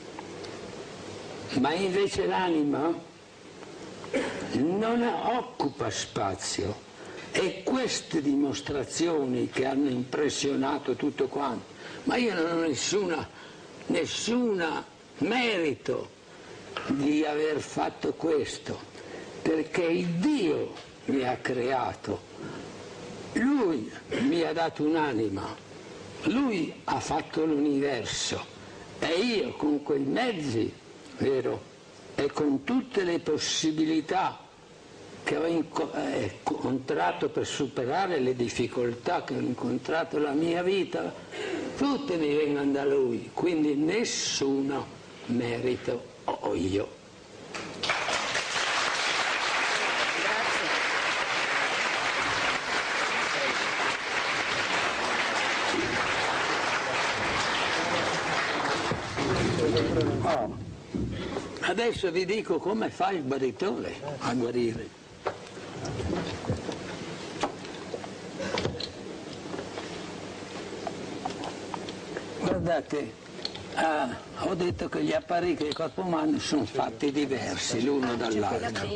Ma invece l'anima non occupa spazio. E queste dimostrazioni che hanno impressionato tutto quanto, ma io non ho nessuna, nessuna merito di aver fatto questo, perché il Dio mi ha creato, Lui mi ha dato un'anima, Lui ha fatto l'universo e io con quei mezzi, vero, e con tutte le possibilità che ho incontrato per superare le difficoltà che ho incontrato nella mia vita, tutte mi vengono da Lui, quindi nessuno merito ho io. Oh. Adesso vi dico come fa il guaritore a guarire. Guardate, ah, ho detto che gli apparecchi del corpo umano sono fatti diversi l'uno dall'altro.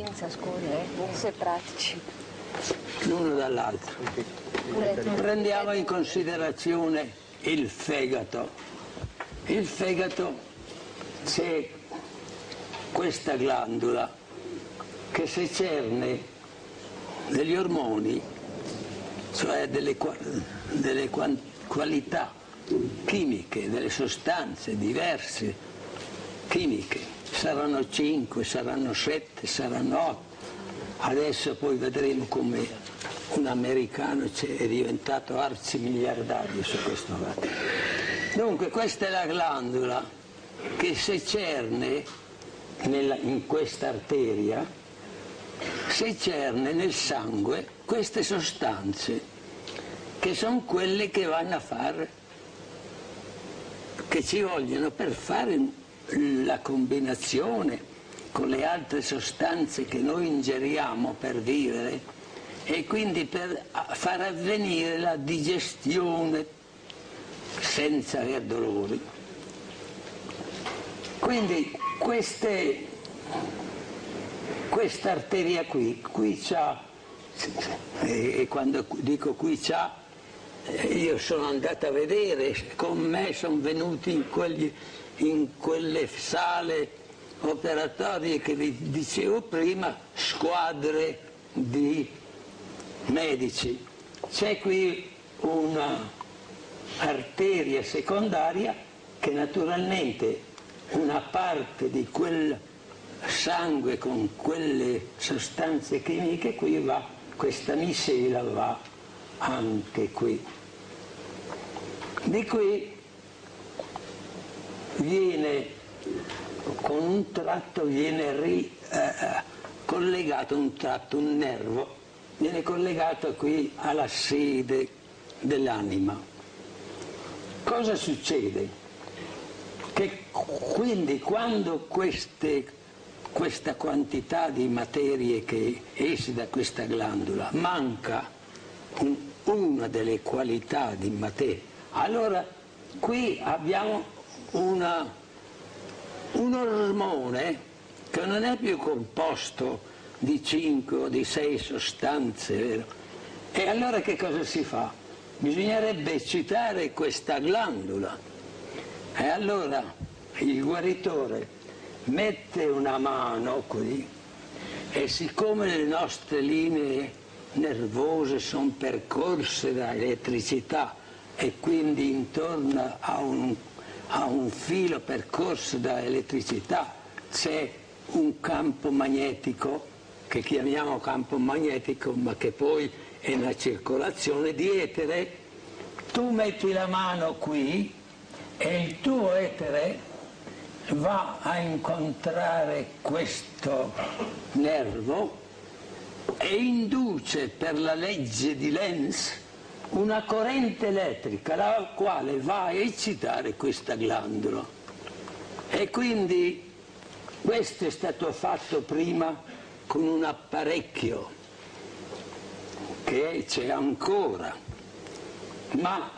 L'uno dall'altro. Prendiamo in considerazione il fegato. Il fegato, c'è questa glandola che secerne degli ormoni, cioè delle, delle qualità chimiche, delle sostanze diverse chimiche, saranno cinque, saranno sette, saranno otto. Adesso poi vedremo come un americano è diventato arcimiliardario su questo fatto. Dunque questa è la glandola che secerne nella, in questa arteria, secerne nel sangue queste sostanze che sono quelle che vanno a fare, che ci vogliono per fare la combinazione con le altre sostanze che noi ingeriamo per vivere e quindi per far avvenire la digestione senza aver dolori. Quindi queste, questa arteria qui, qui c'ha, e quando dico qui c'ha, io sono andato a vedere, con me sono venuti in, quegli, in quelle sale operatorie che vi dicevo prima, squadre di medici. C'è qui una arteria secondaria che naturalmente una parte di quel sangue con quelle sostanze chimiche qui va, questa miscela va anche qui. Di qui viene, con un tratto viene ri, eh, collegato un tratto, un nervo, viene collegato qui alla sede dell'anima. Cosa succede? Che quindi quando queste, questa quantità di materie che esce da questa glandola manca un, una delle qualità di materia, allora qui abbiamo una, un ormone che non è più composto di cinque o di sei sostanze, vero? E allora che cosa si fa? Bisognerebbe eccitare questa glandola. E allora il guaritore mette una mano qui e siccome le nostre linee nervose sono percorse da elettricità e quindi intorno a un, a un filo percorso da elettricità c'è un campo magnetico che chiamiamo campo magnetico ma che poi è una circolazione di etere, tu metti la mano qui e il tuo etere va a incontrare questo nervo e induce per la legge di Lenz una corrente elettrica la quale va a eccitare questa glandola. E quindi questo è stato fatto prima con un apparecchio che c'è ancora, ma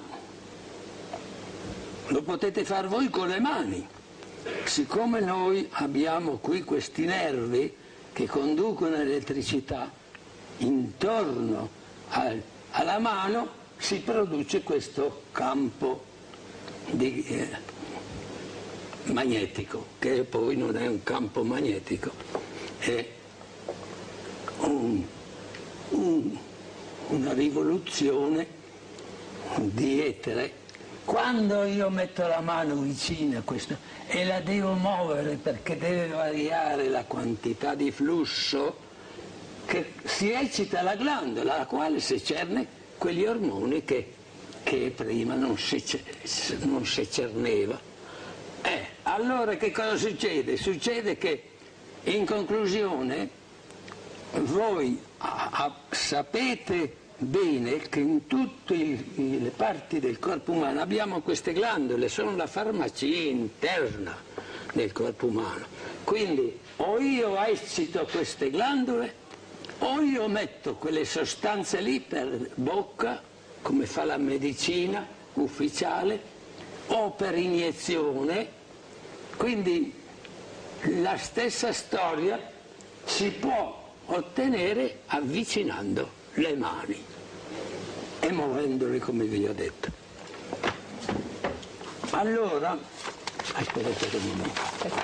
lo potete fare voi con le mani. Siccome noi abbiamo qui questi nervi che conducono elettricità intorno al, alla mano, si produce questo campo di, eh, magnetico, che poi non è un campo magnetico, è un, un, una rivoluzione di etere. Quando io metto la mano vicino a questo e la devo muovere perché deve variare la quantità di flusso, che si eccita la glandola, la quale secerne quegli ormoni che, che prima non si, non si cerneva. Eh, allora che cosa succede? Succede che in conclusione voi a, a, sapete bene che in tutte il, le parti del corpo umano abbiamo queste glandole, sono la farmacia interna del corpo umano. Quindi o io eccito queste glandole o io metto quelle sostanze lì per bocca, come fa la medicina ufficiale, o per iniezione. Quindi la stessa storia si può ottenere avvicinando le mani e muovendole come vi ho detto. Allora, aspettate un momento.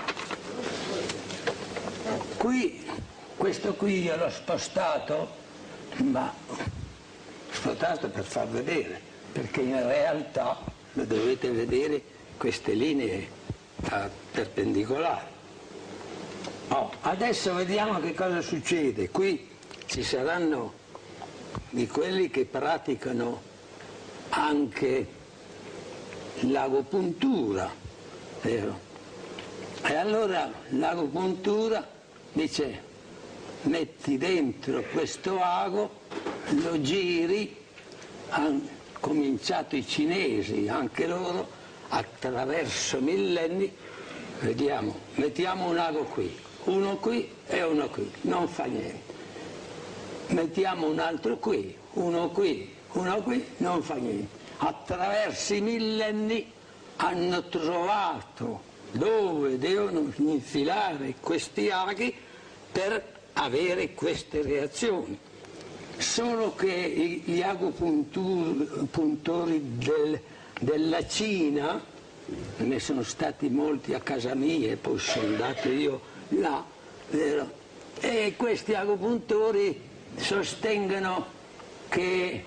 Qui, questo qui io l'ho spostato, ma spostato per far vedere, perché in realtà lo dovete vedere queste linee a perpendicolari. Oh, adesso vediamo che cosa succede. Qui ci saranno di quelli che praticano anche l'agopuntura, vero? E allora l'agopuntura dice metti dentro questo ago, lo giri, hanno cominciato i cinesi, anche loro, attraverso millenni, vediamo, mettiamo un ago qui, uno qui e uno qui, non fa niente. Mettiamo un altro qui, uno qui, uno qui, non fa niente. Attraverso i millenni hanno trovato dove devono infilare questi aghi per avere queste reazioni. Solo che gli agopuntori del, della Cina, ne sono stati molti a casa mia e poi sono andato io là, vero? E questi agopuntori sostengono che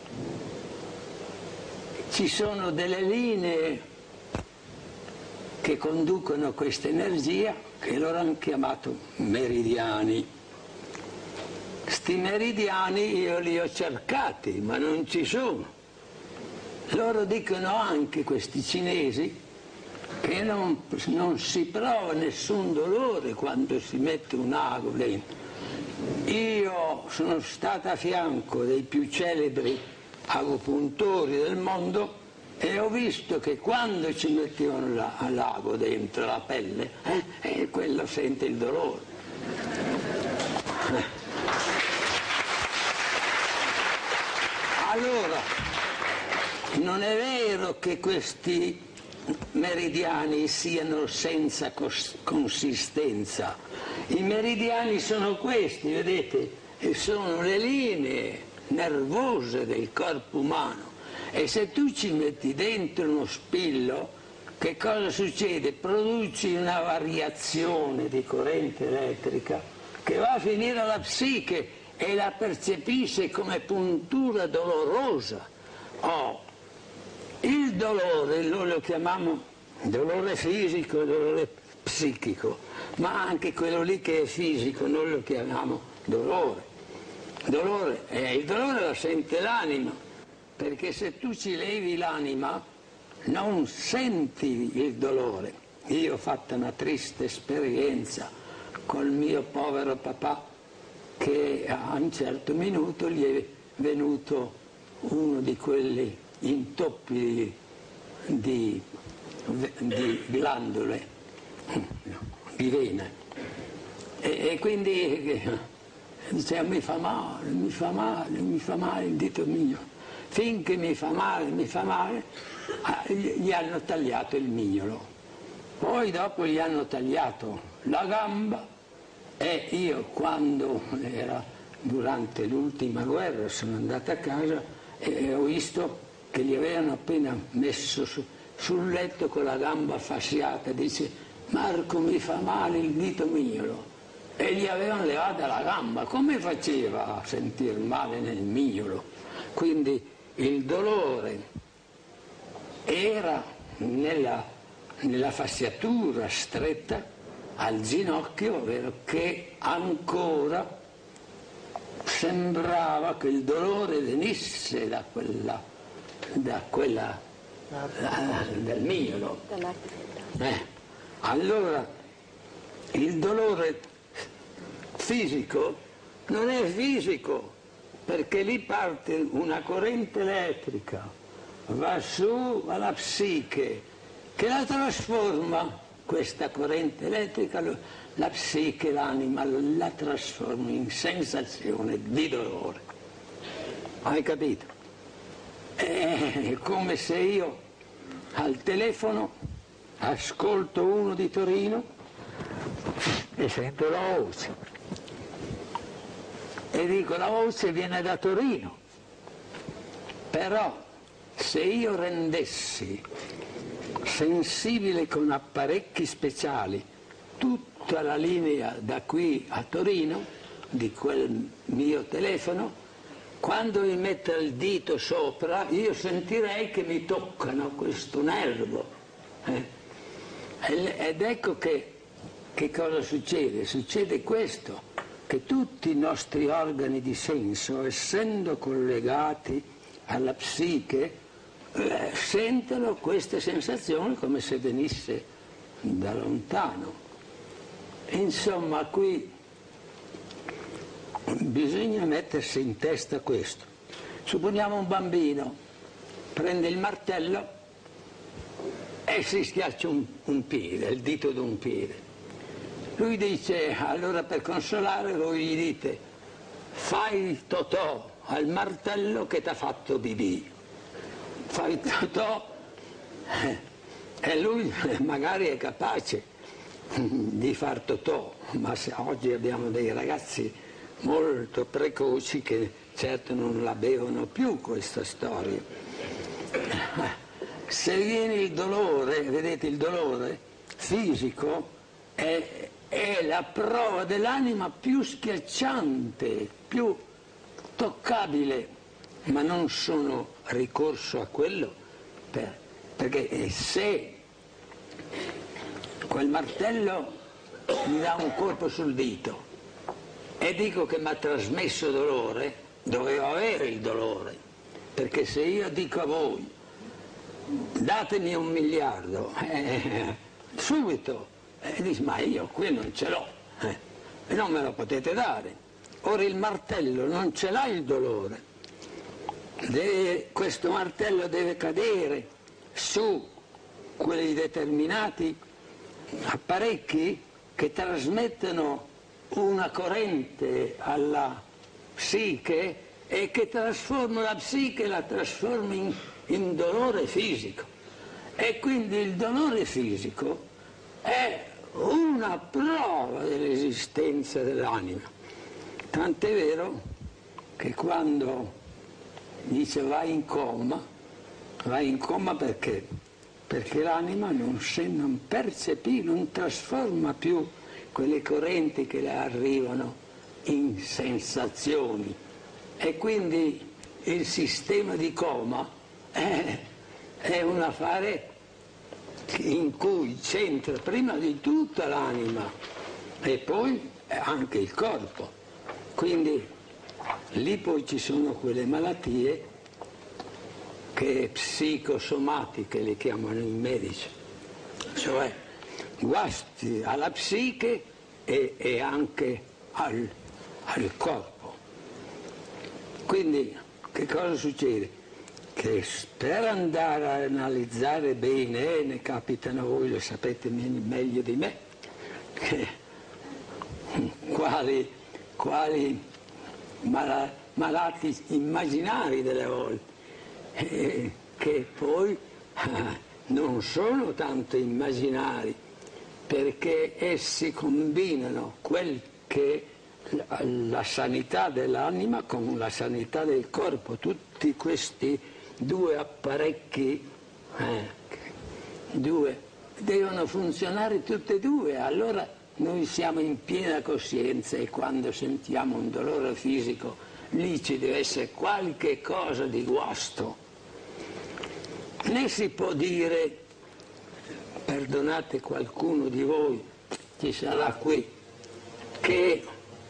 ci sono delle linee che conducono questa energia che loro hanno chiamato meridiani. Sti meridiani io li ho cercati, ma non ci sono. Loro dicono anche, questi cinesi, che non, non si prova nessun dolore quando si mette un ago dentro. Io sono stata a fianco dei più celebri agopuntori del mondo e ho visto che quando ci mettevano la, l'ago dentro la pelle, eh, eh, quello sente il dolore. Allora, non è vero che questi meridiani siano senza consistenza. I meridiani sono questi, vedete, e sono le linee nervose del corpo umano. E se tu ci metti dentro uno spillo, che cosa succede? Produci una variazione di corrente elettrica che va a finire alla psiche e la percepisce come puntura dolorosa. Oh, il dolore noi lo chiamiamo dolore fisico, dolore psichico, ma anche quello lì che è fisico noi lo chiamiamo dolore. Dolore, eh, il dolore lo sente l'anima, perché se tu ci levi l'anima non senti il dolore. Io ho fatto una triste esperienza col mio povero papà, che a un certo minuto gli è venuto uno di quelli intoppi di, di glandole, di vene, e, e quindi diceva mi fa male, mi fa male, mi fa male il dito mio. Finché mi fa male, mi fa male, gli hanno tagliato il mignolo. Poi dopo gli hanno tagliato la gamba e io, quando era durante l'ultima guerra, sono andato a casa e ho visto che gli avevano appena messo su, sul letto con la gamba fasciata. Dice: Marco, mi fa male il dito mignolo. E gli avevano levata la gamba. Come faceva a sentir male nel mignolo? Quindi il dolore era nella, nella fasciatura stretta al ginocchio, ovvero che ancora sembrava che il dolore venisse da quella, da quella da, del mignolo. Eh, allora il dolore fisico non è fisico, perché lì parte una corrente elettrica, va su alla psiche, che la trasforma, questa corrente elettrica, la psiche, l'anima, la trasforma in sensazione di dolore. Hai capito? È come se io al telefono ascolto uno di Torino e sento la voce. E dico, la voce viene da Torino, però se io rendessi sensibile con apparecchi speciali tutta la linea da qui a Torino, di quel mio telefono, quando mi metto il dito sopra, io sentirei che mi toccano questo nervo. Eh? Ed ecco che, che cosa succede? Succede questo, che tutti i nostri organi di senso, essendo collegati alla psiche, eh, sentono queste sensazioni come se venisse da lontano. Insomma, qui bisogna mettersi in testa questo. Supponiamo un bambino prende il martello e si schiaccia un, un piede, il dito di un piede. Lui dice, allora per consolare voi gli dite: fai totò al martello che t'ha fatto bibì. Fai totò, e lui magari è capace di far totò, ma se oggi abbiamo dei ragazzi molto precoci che certo non la bevono più questa storia. Se viene il dolore, vedete, il dolore fisico è, è la prova dell'anima più schiacciante, più toccabile, ma non sono ricorso a quello per, perché se quel martello mi dà un colpo sul dito e dico che mi ha trasmesso dolore, dovevo avere il dolore, perché se io dico a voi datemi un miliardo, eh, subito, e eh, dici, ma io qui non ce l'ho, eh, e non me lo potete dare. Ora il martello non ce l'ha il dolore, deve, questo martello deve cadere su quei determinati apparecchi che trasmettono una corrente alla psiche e che trasforma la psiche, la trasforma in, in dolore fisico. E quindi il dolore fisico è una prova dell'esistenza dell'anima. Tant'è vero che quando dice vai in coma, vai in coma perché? Perché l'anima non, non percepisce, non trasforma più quelle correnti che le arrivano in sensazioni. E quindi il sistema di coma è, è un affare in cui c'entra prima di tutto l'anima e poi anche il corpo. Quindi lì poi ci sono quelle malattie che psicosomatiche le chiamano i medici, cioè guasti alla psiche e, e anche al, al corpo. Quindi che cosa succede? Che per andare a analizzare bene, eh, ne capitano, voi lo sapete meglio di me, che, quali, quali mala, malati immaginari delle volte, eh, che poi eh, non sono tanto immaginari, perché essi combinano quel che la, la sanità dell'anima con la sanità del corpo, tutti questi due apparecchi eh, due, devono funzionare tutti e due, allora noi siamo in piena coscienza e quando sentiamo un dolore fisico lì ci deve essere qualche cosa di guasto. Né si può dire, perdonate qualcuno di voi, ci sarà qui, che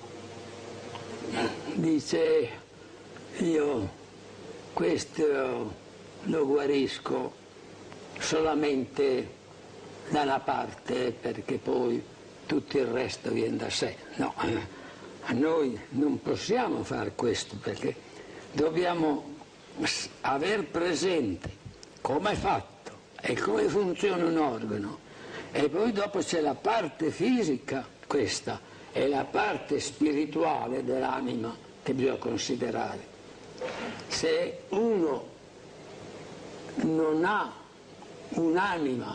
dice io questo lo guarisco solamente da una parte perché poi tutto il resto viene da sé. No, a noi non possiamo fare questo perché dobbiamo aver presente come è fatto e come funziona un organo. E poi dopo c'è la parte fisica, questa, e la parte spirituale dell'anima che bisogna considerare. Se uno non ha un'anima,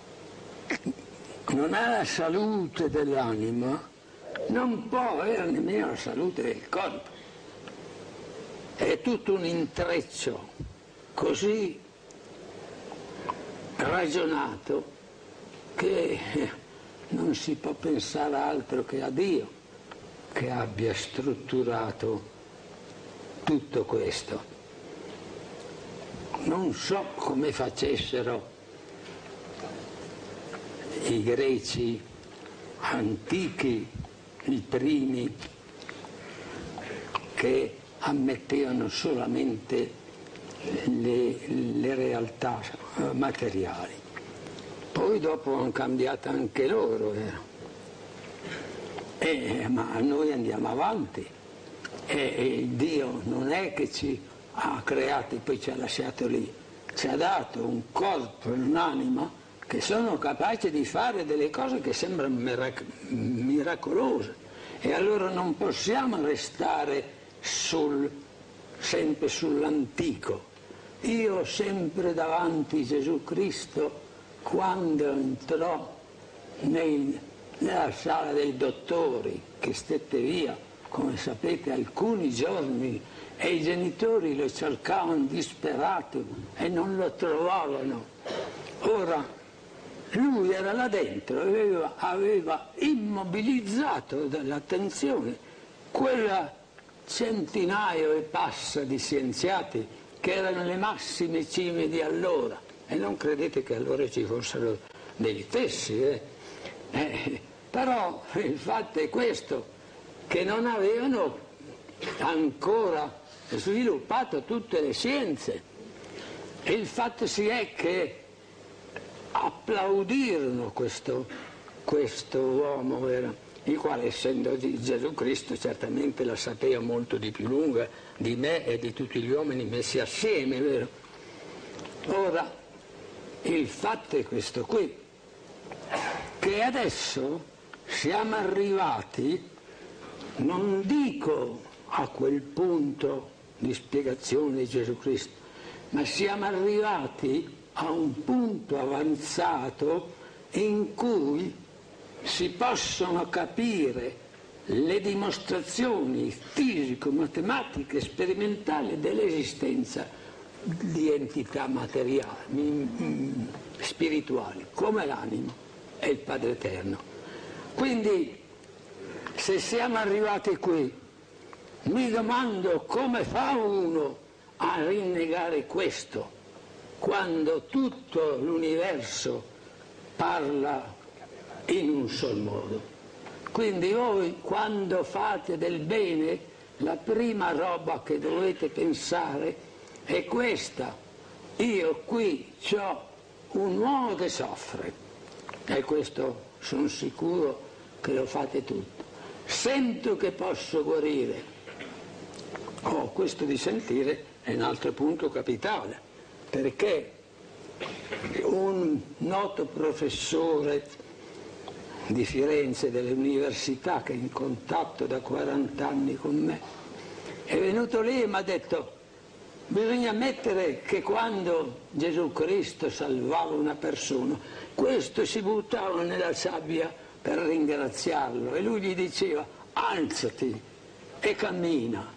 non ha la salute dell'anima, non può avere nemmeno la salute del corpo. È tutto un intreccio così ragionato che non si può pensare altro che a Dio che abbia strutturato tutto questo. Non so come facessero i greci antichi, i primi, che ammettevano solamente le, le realtà materiali. Poi dopo hanno cambiato anche loro, eh. E, ma noi andiamo avanti. E, e Dio non è che ci ha creati e poi ci ha lasciato lì, ci ha dato un corpo e un'anima che sono capaci di fare delle cose che sembrano mirac- miracolose. E allora non possiamo restare sul, sempre sull'antico. Io ho sempre davanti Gesù Cristo quando entrò nei, nella sala dei dottori, che stette via, come sapete, alcuni giorni, e i genitori lo cercavano disperato e non lo trovavano. Ora, lui era là dentro, aveva, aveva immobilizzato dall'attenzione quella centinaio e passa di scienziati che erano le massime cime di allora. E non credete che allora ci fossero dei fessi, eh? Eh, però il fatto è questo, che non avevano ancora sviluppato tutte le scienze. E il fatto si è che applaudirono questo, questo uomo, era, il quale, essendo di Gesù Cristo, certamente la sapeva molto di più lunga di me e di tutti gli uomini messi assieme, vero? Ora, il fatto è questo qui, che adesso siamo arrivati, non dico a quel punto di spiegazione di Gesù Cristo, ma siamo arrivati a un punto avanzato in cui si possono capire le dimostrazioni fisico-matematiche sperimentali dell'esistenza di entità materiali, spirituali, come l'anima e il Padre Eterno. Quindi, se siamo arrivati qui, mi domando come fa uno a rinnegare questo, quando tutto l'universo parla in un sol modo. Quindi voi, quando fate del bene, la prima roba che dovete pensare è questa: io qui ho un uomo che soffre, e questo sono sicuro che lo fate tutti. Sento che posso guarire. Oh, questo di sentire è un altro punto capitale, perché un noto professore di Firenze, dell'università, che è in contatto da quaranta anni con me, è venuto lì e mi ha detto: bisogna ammettere che quando Gesù Cristo salvava una persona, questo si buttava nella sabbia per ringraziarlo, e lui gli diceva: alzati e cammina.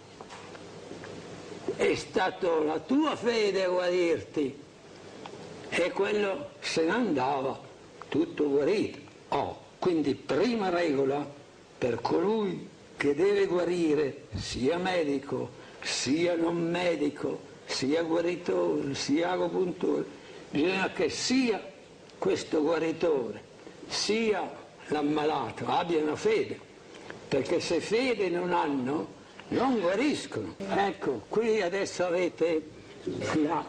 È stata la tua fede a guarirti. E quello se ne andava tutto guarito. Oh, quindi prima regola per colui che deve guarire, sia medico, sia non medico, sia guaritore, sia agopuntore, bisogna che sia questo guaritore, sia l'ammalato abbiano fede, perché se fede non hanno, non guariscono. Ecco, qui adesso avete la,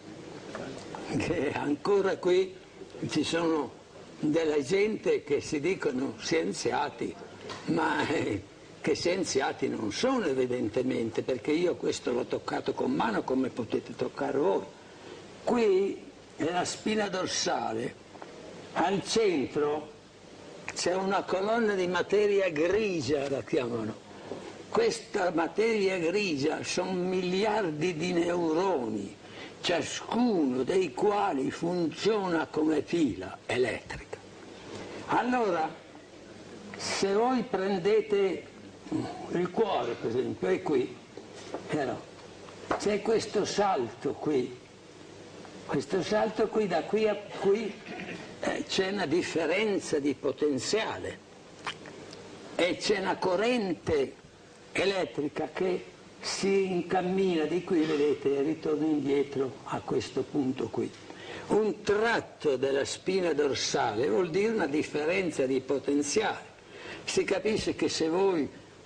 che ancora qui ci sono della gente che si dicono scienziati, ma eh, che scienziati non sono evidentemente, perché io questo l'ho toccato con mano come potete toccare voi. Qui nella spina dorsale, al centro, c'è una colonna di materia grigia, la chiamano. Questa materia grigia sono miliardi di neuroni, ciascuno dei quali funziona come fila elettrica. Allora, se voi prendete il cuore, per esempio, è qui, però c'è questo salto qui, questo salto qui, da qui a qui eh, c'è una differenza di potenziale e c'è una corrente elettrica che si incammina di qui, vedete, e ritorna indietro a questo punto qui. Un tratto della spina dorsale vuol dire una differenza di potenziale. Si capisce che se voi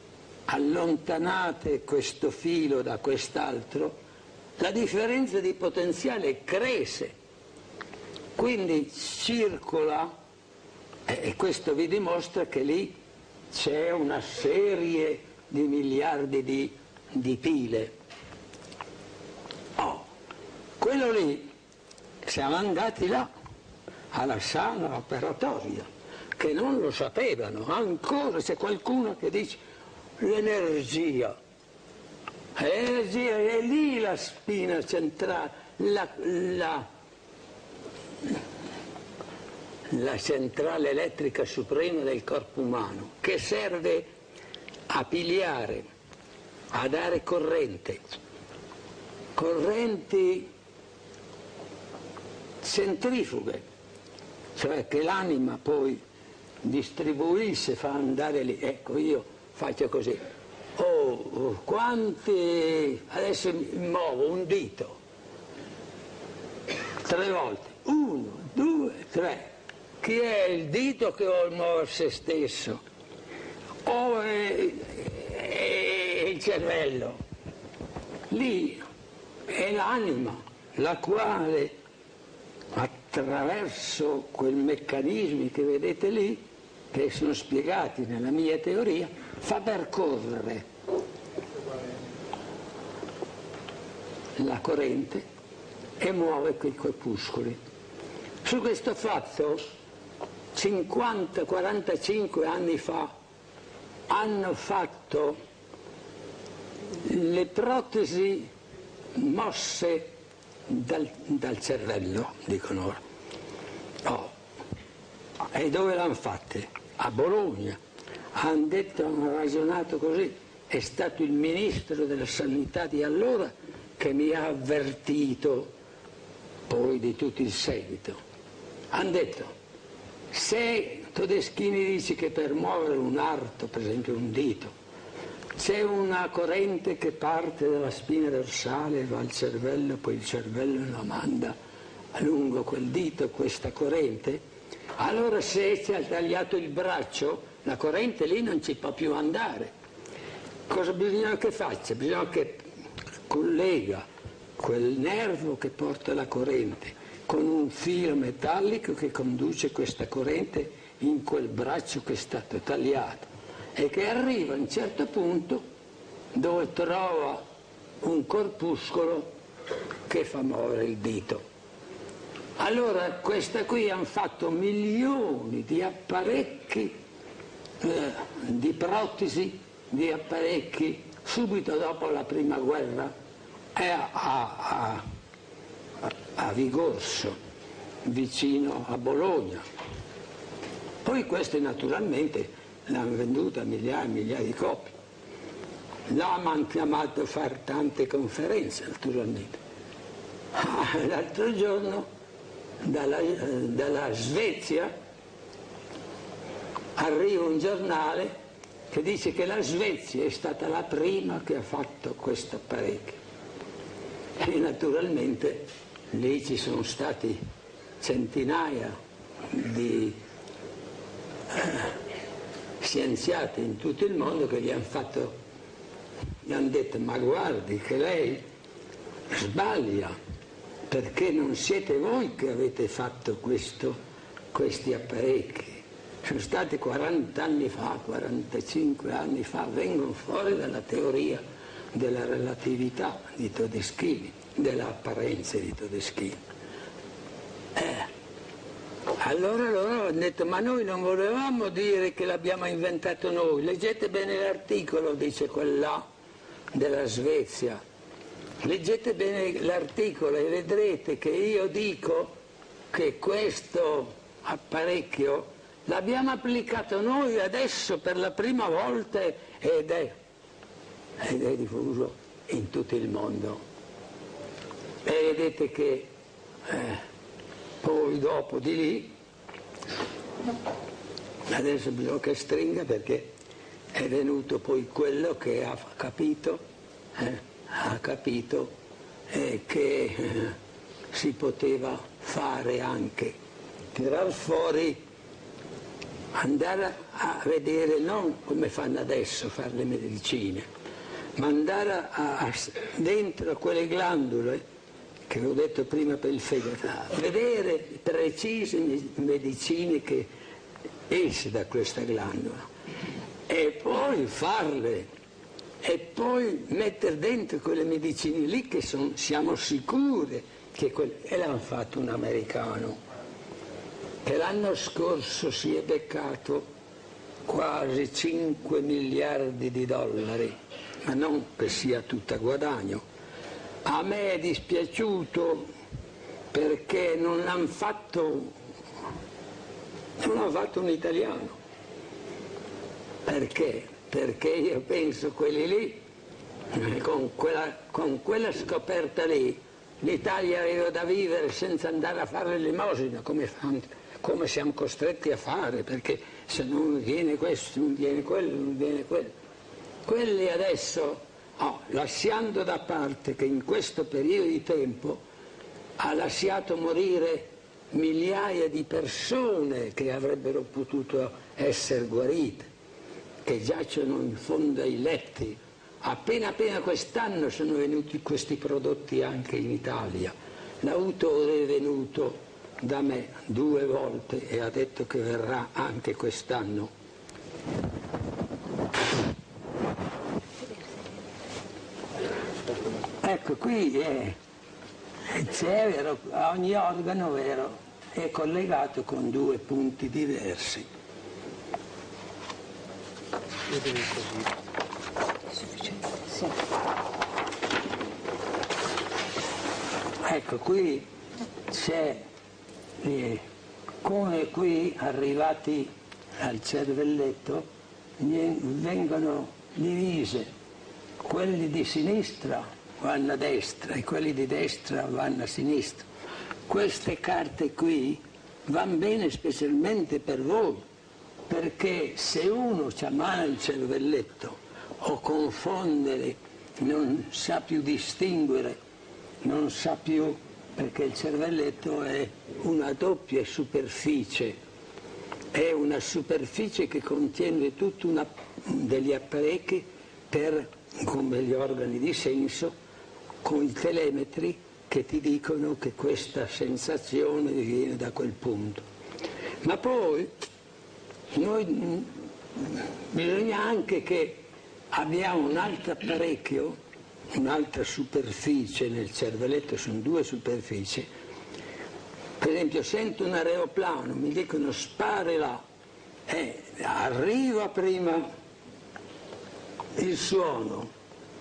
allontanate questo filo da quest'altro, la differenza di potenziale cresce, quindi circola, e questo vi dimostra che lì c'è una serie di miliardi di, di pile. Oh, quello lì, siamo andati là, alla sala operatoria, che non lo sapevano, ancora c'è qualcuno che dice l'energia, l'energia è lì la spina centrale, la, la, la centrale elettrica suprema del corpo umano, che serve a pigliare, a dare corrente, correnti centrifughe, cioè che l'anima poi distribuisce, fa andare lì. Ecco, io faccio così. Oh, quanti... Adesso mi muovo un dito, tre volte, uno, due, tre. Chi è il dito che vuole muovere se stesso? O è, è il cervello? Lì è l'anima, la quale attraverso quei meccanismi che vedete lì, che sono spiegati nella mia teoria, fa percorrere la corrente e muove quei corpuscoli. Su questo fatto, cinquanta quarantacinque anni fa, hanno fatto le protesi mosse dal, dal cervello, dicono ora. Oh. E dove l'hanno fatte? A Bologna. Hanno detto, hanno ragionato così. È stato il ministro della sanità di allora che mi ha avvertito poi di tutto il seguito. Hanno detto, se Todeschini dice che per muovere un arto, per esempio un dito, c'è una corrente che parte dalla spina dorsale, va al cervello, poi il cervello la manda lungo quel dito, questa corrente, allora se ci ha tagliato il braccio, la corrente lì non ci può più andare. Cosa bisogna che faccia? Bisogna che collega quel nervo che porta la corrente con un filo metallico che conduce questa corrente in quel braccio che è stato tagliato e che arriva a un certo punto dove trova un corpuscolo che fa muovere il dito. Allora questa qui hanno fatto milioni di apparecchi, eh, di protesi, di apparecchi subito dopo la prima guerra è a, a, a, a Vigorso, vicino a Bologna. Poi queste naturalmente l'hanno venduta a migliaia e migliaia di copie. Là mi hanno chiamato a fare tante conferenze, naturalmente. Ah, l'altro giorno dalla, dalla Svezia arriva un giornale che dice che la Svezia è stata la prima che ha fatto questo apparecchio. E naturalmente lì ci sono stati centinaia di eh, scienziati in tutto il mondo che gli hanno fatto, gli hanno detto, ma guardi che lei sbaglia, perché non siete voi che avete fatto questo, questi apparecchi. Sono stati quaranta anni fa, quarantacinque anni fa, vengono fuori dalla teoria della relatività di Todeschini, delle apparenze di Todeschini. Eh, allora loro hanno detto, ma noi non volevamo dire che l'abbiamo inventato noi, leggete bene l'articolo, dice quella della Svezia, leggete bene l'articolo e vedrete che io dico che questo apparecchio l'abbiamo applicato noi adesso per la prima volta ed è, ed è diffuso in tutto il mondo. E vedete che eh, poi dopo di lì, adesso bisogna che stringa perché è venuto poi quello che ha capito, eh, ha capito eh, che eh, si poteva fare anche, tirar fuori, andare a vedere non come fanno adesso fare le medicine, ma andare a, a, dentro quelle glandule che ho detto prima per il fegato, a vedere precise medicine che esce da questa glandola e poi farle e poi mettere dentro quelle medicine lì che son, siamo sicuri che quelle, e l'hanno fatto un americano che l'anno scorso si è beccato quasi cinque miliardi di dollari, ma non che sia tutto a guadagno. A me è dispiaciuto perché non l'hanno fatto, non l'ha fatto un italiano. Perché? Perché io penso quelli lì, con quella, con quella scoperta lì, l'Italia aveva da vivere senza andare a fare l'elemosina, come fanno. Come siamo costretti a fare, perché se non viene questo, non viene quello, non viene quello. Quelli adesso, oh, lasciando da parte che in questo periodo di tempo ha lasciato morire migliaia di persone che avrebbero potuto essere guarite, che giacciono in fondo ai letti. Appena appena quest'anno sono venuti questi prodotti anche in Italia. L'autore è venuto da me due volte e ha detto che verrà anche quest'anno. Ecco, qui è, c'è, vero, ogni organo, vero, è collegato con due punti diversi. Vedete così. È sufficiente? Sì. Ecco, qui c'è, eh, come qui arrivati al cervelletto vengono divise, quelli di sinistra vanno a destra e quelli di destra vanno a sinistra. Queste carte qui vanno bene specialmente per voi, perché se uno ha male al cervelletto o confondere, non sa più distinguere, non sa più, perché il cervelletto è una doppia superficie, è una superficie che contiene tutti degli apparecchi per, come gli organi di senso, con i telemetri che ti dicono che questa sensazione viene da quel punto. Ma poi noi bisogna anche che abbiamo un altro apparecchio, un'altra superficie nel cervelletto, sono due superfici. Per esempio sento un aeroplano, mi dicono spari là, e arriva prima il suono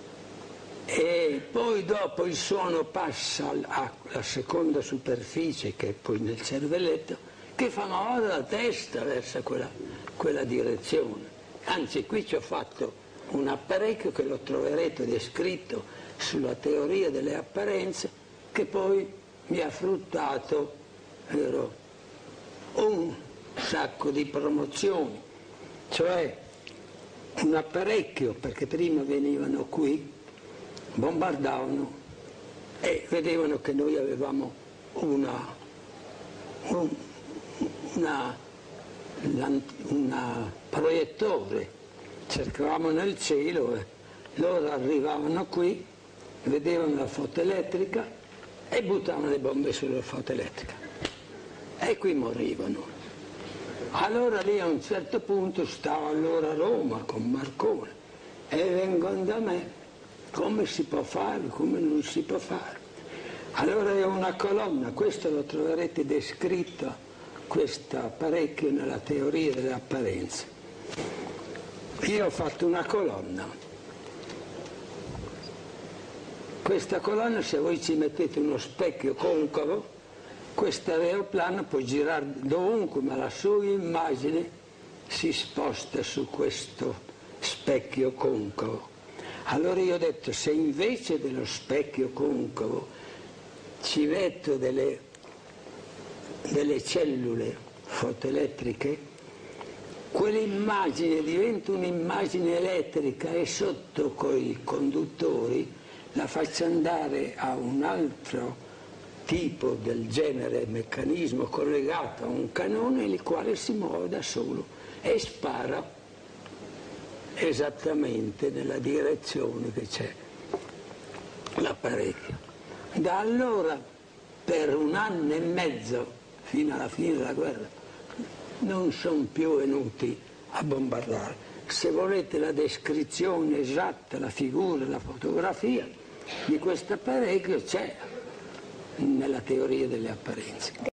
e poi dopo il suono passa alla seconda superficie, che è poi nel cervelletto, che fa muovere la testa verso quella, quella direzione. Anzi, qui ci ho fatto un apparecchio che lo troverete descritto sulla teoria delle apparenze, che poi mi ha fruttato vero, un sacco di promozioni, cioè un apparecchio, perché prima venivano qui, bombardavano e vedevano che noi avevamo una, un una, una proiettore, cercavamo nel cielo e loro arrivavano qui, vedevano la fotoelettrica e buttavano le bombe sulla fotoelettrica e qui morivano. Allora lì a un certo punto stavo allora a Roma con Marcone e vengono da me: come si può fare, come non si può fare. Allora è una colonna, questo lo troverete descritto, questo apparecchio, nella teoria delle apparenze. Io ho fatto una colonna. Questa colonna, se voi ci mettete uno specchio concavo, questo aeroplano può girare dovunque, ma la sua immagine si sposta su questo specchio concavo. Allora io ho detto, se invece dello specchio concavo ci metto delle, delle cellule fotoelettriche, quell'immagine diventa un'immagine elettrica e sotto coi conduttori la faccio andare a un altro tipo del genere meccanismo collegato a un canone, il quale si muove da solo e spara esattamente nella direzione che c'è l'apparecchio. Da allora, per un anno e mezzo, fino alla fine della guerra, non sono più venuti a bombardare. Se volete la descrizione esatta, la figura, la fotografia di questo apparecchio c'è nella teoria delle apparenze.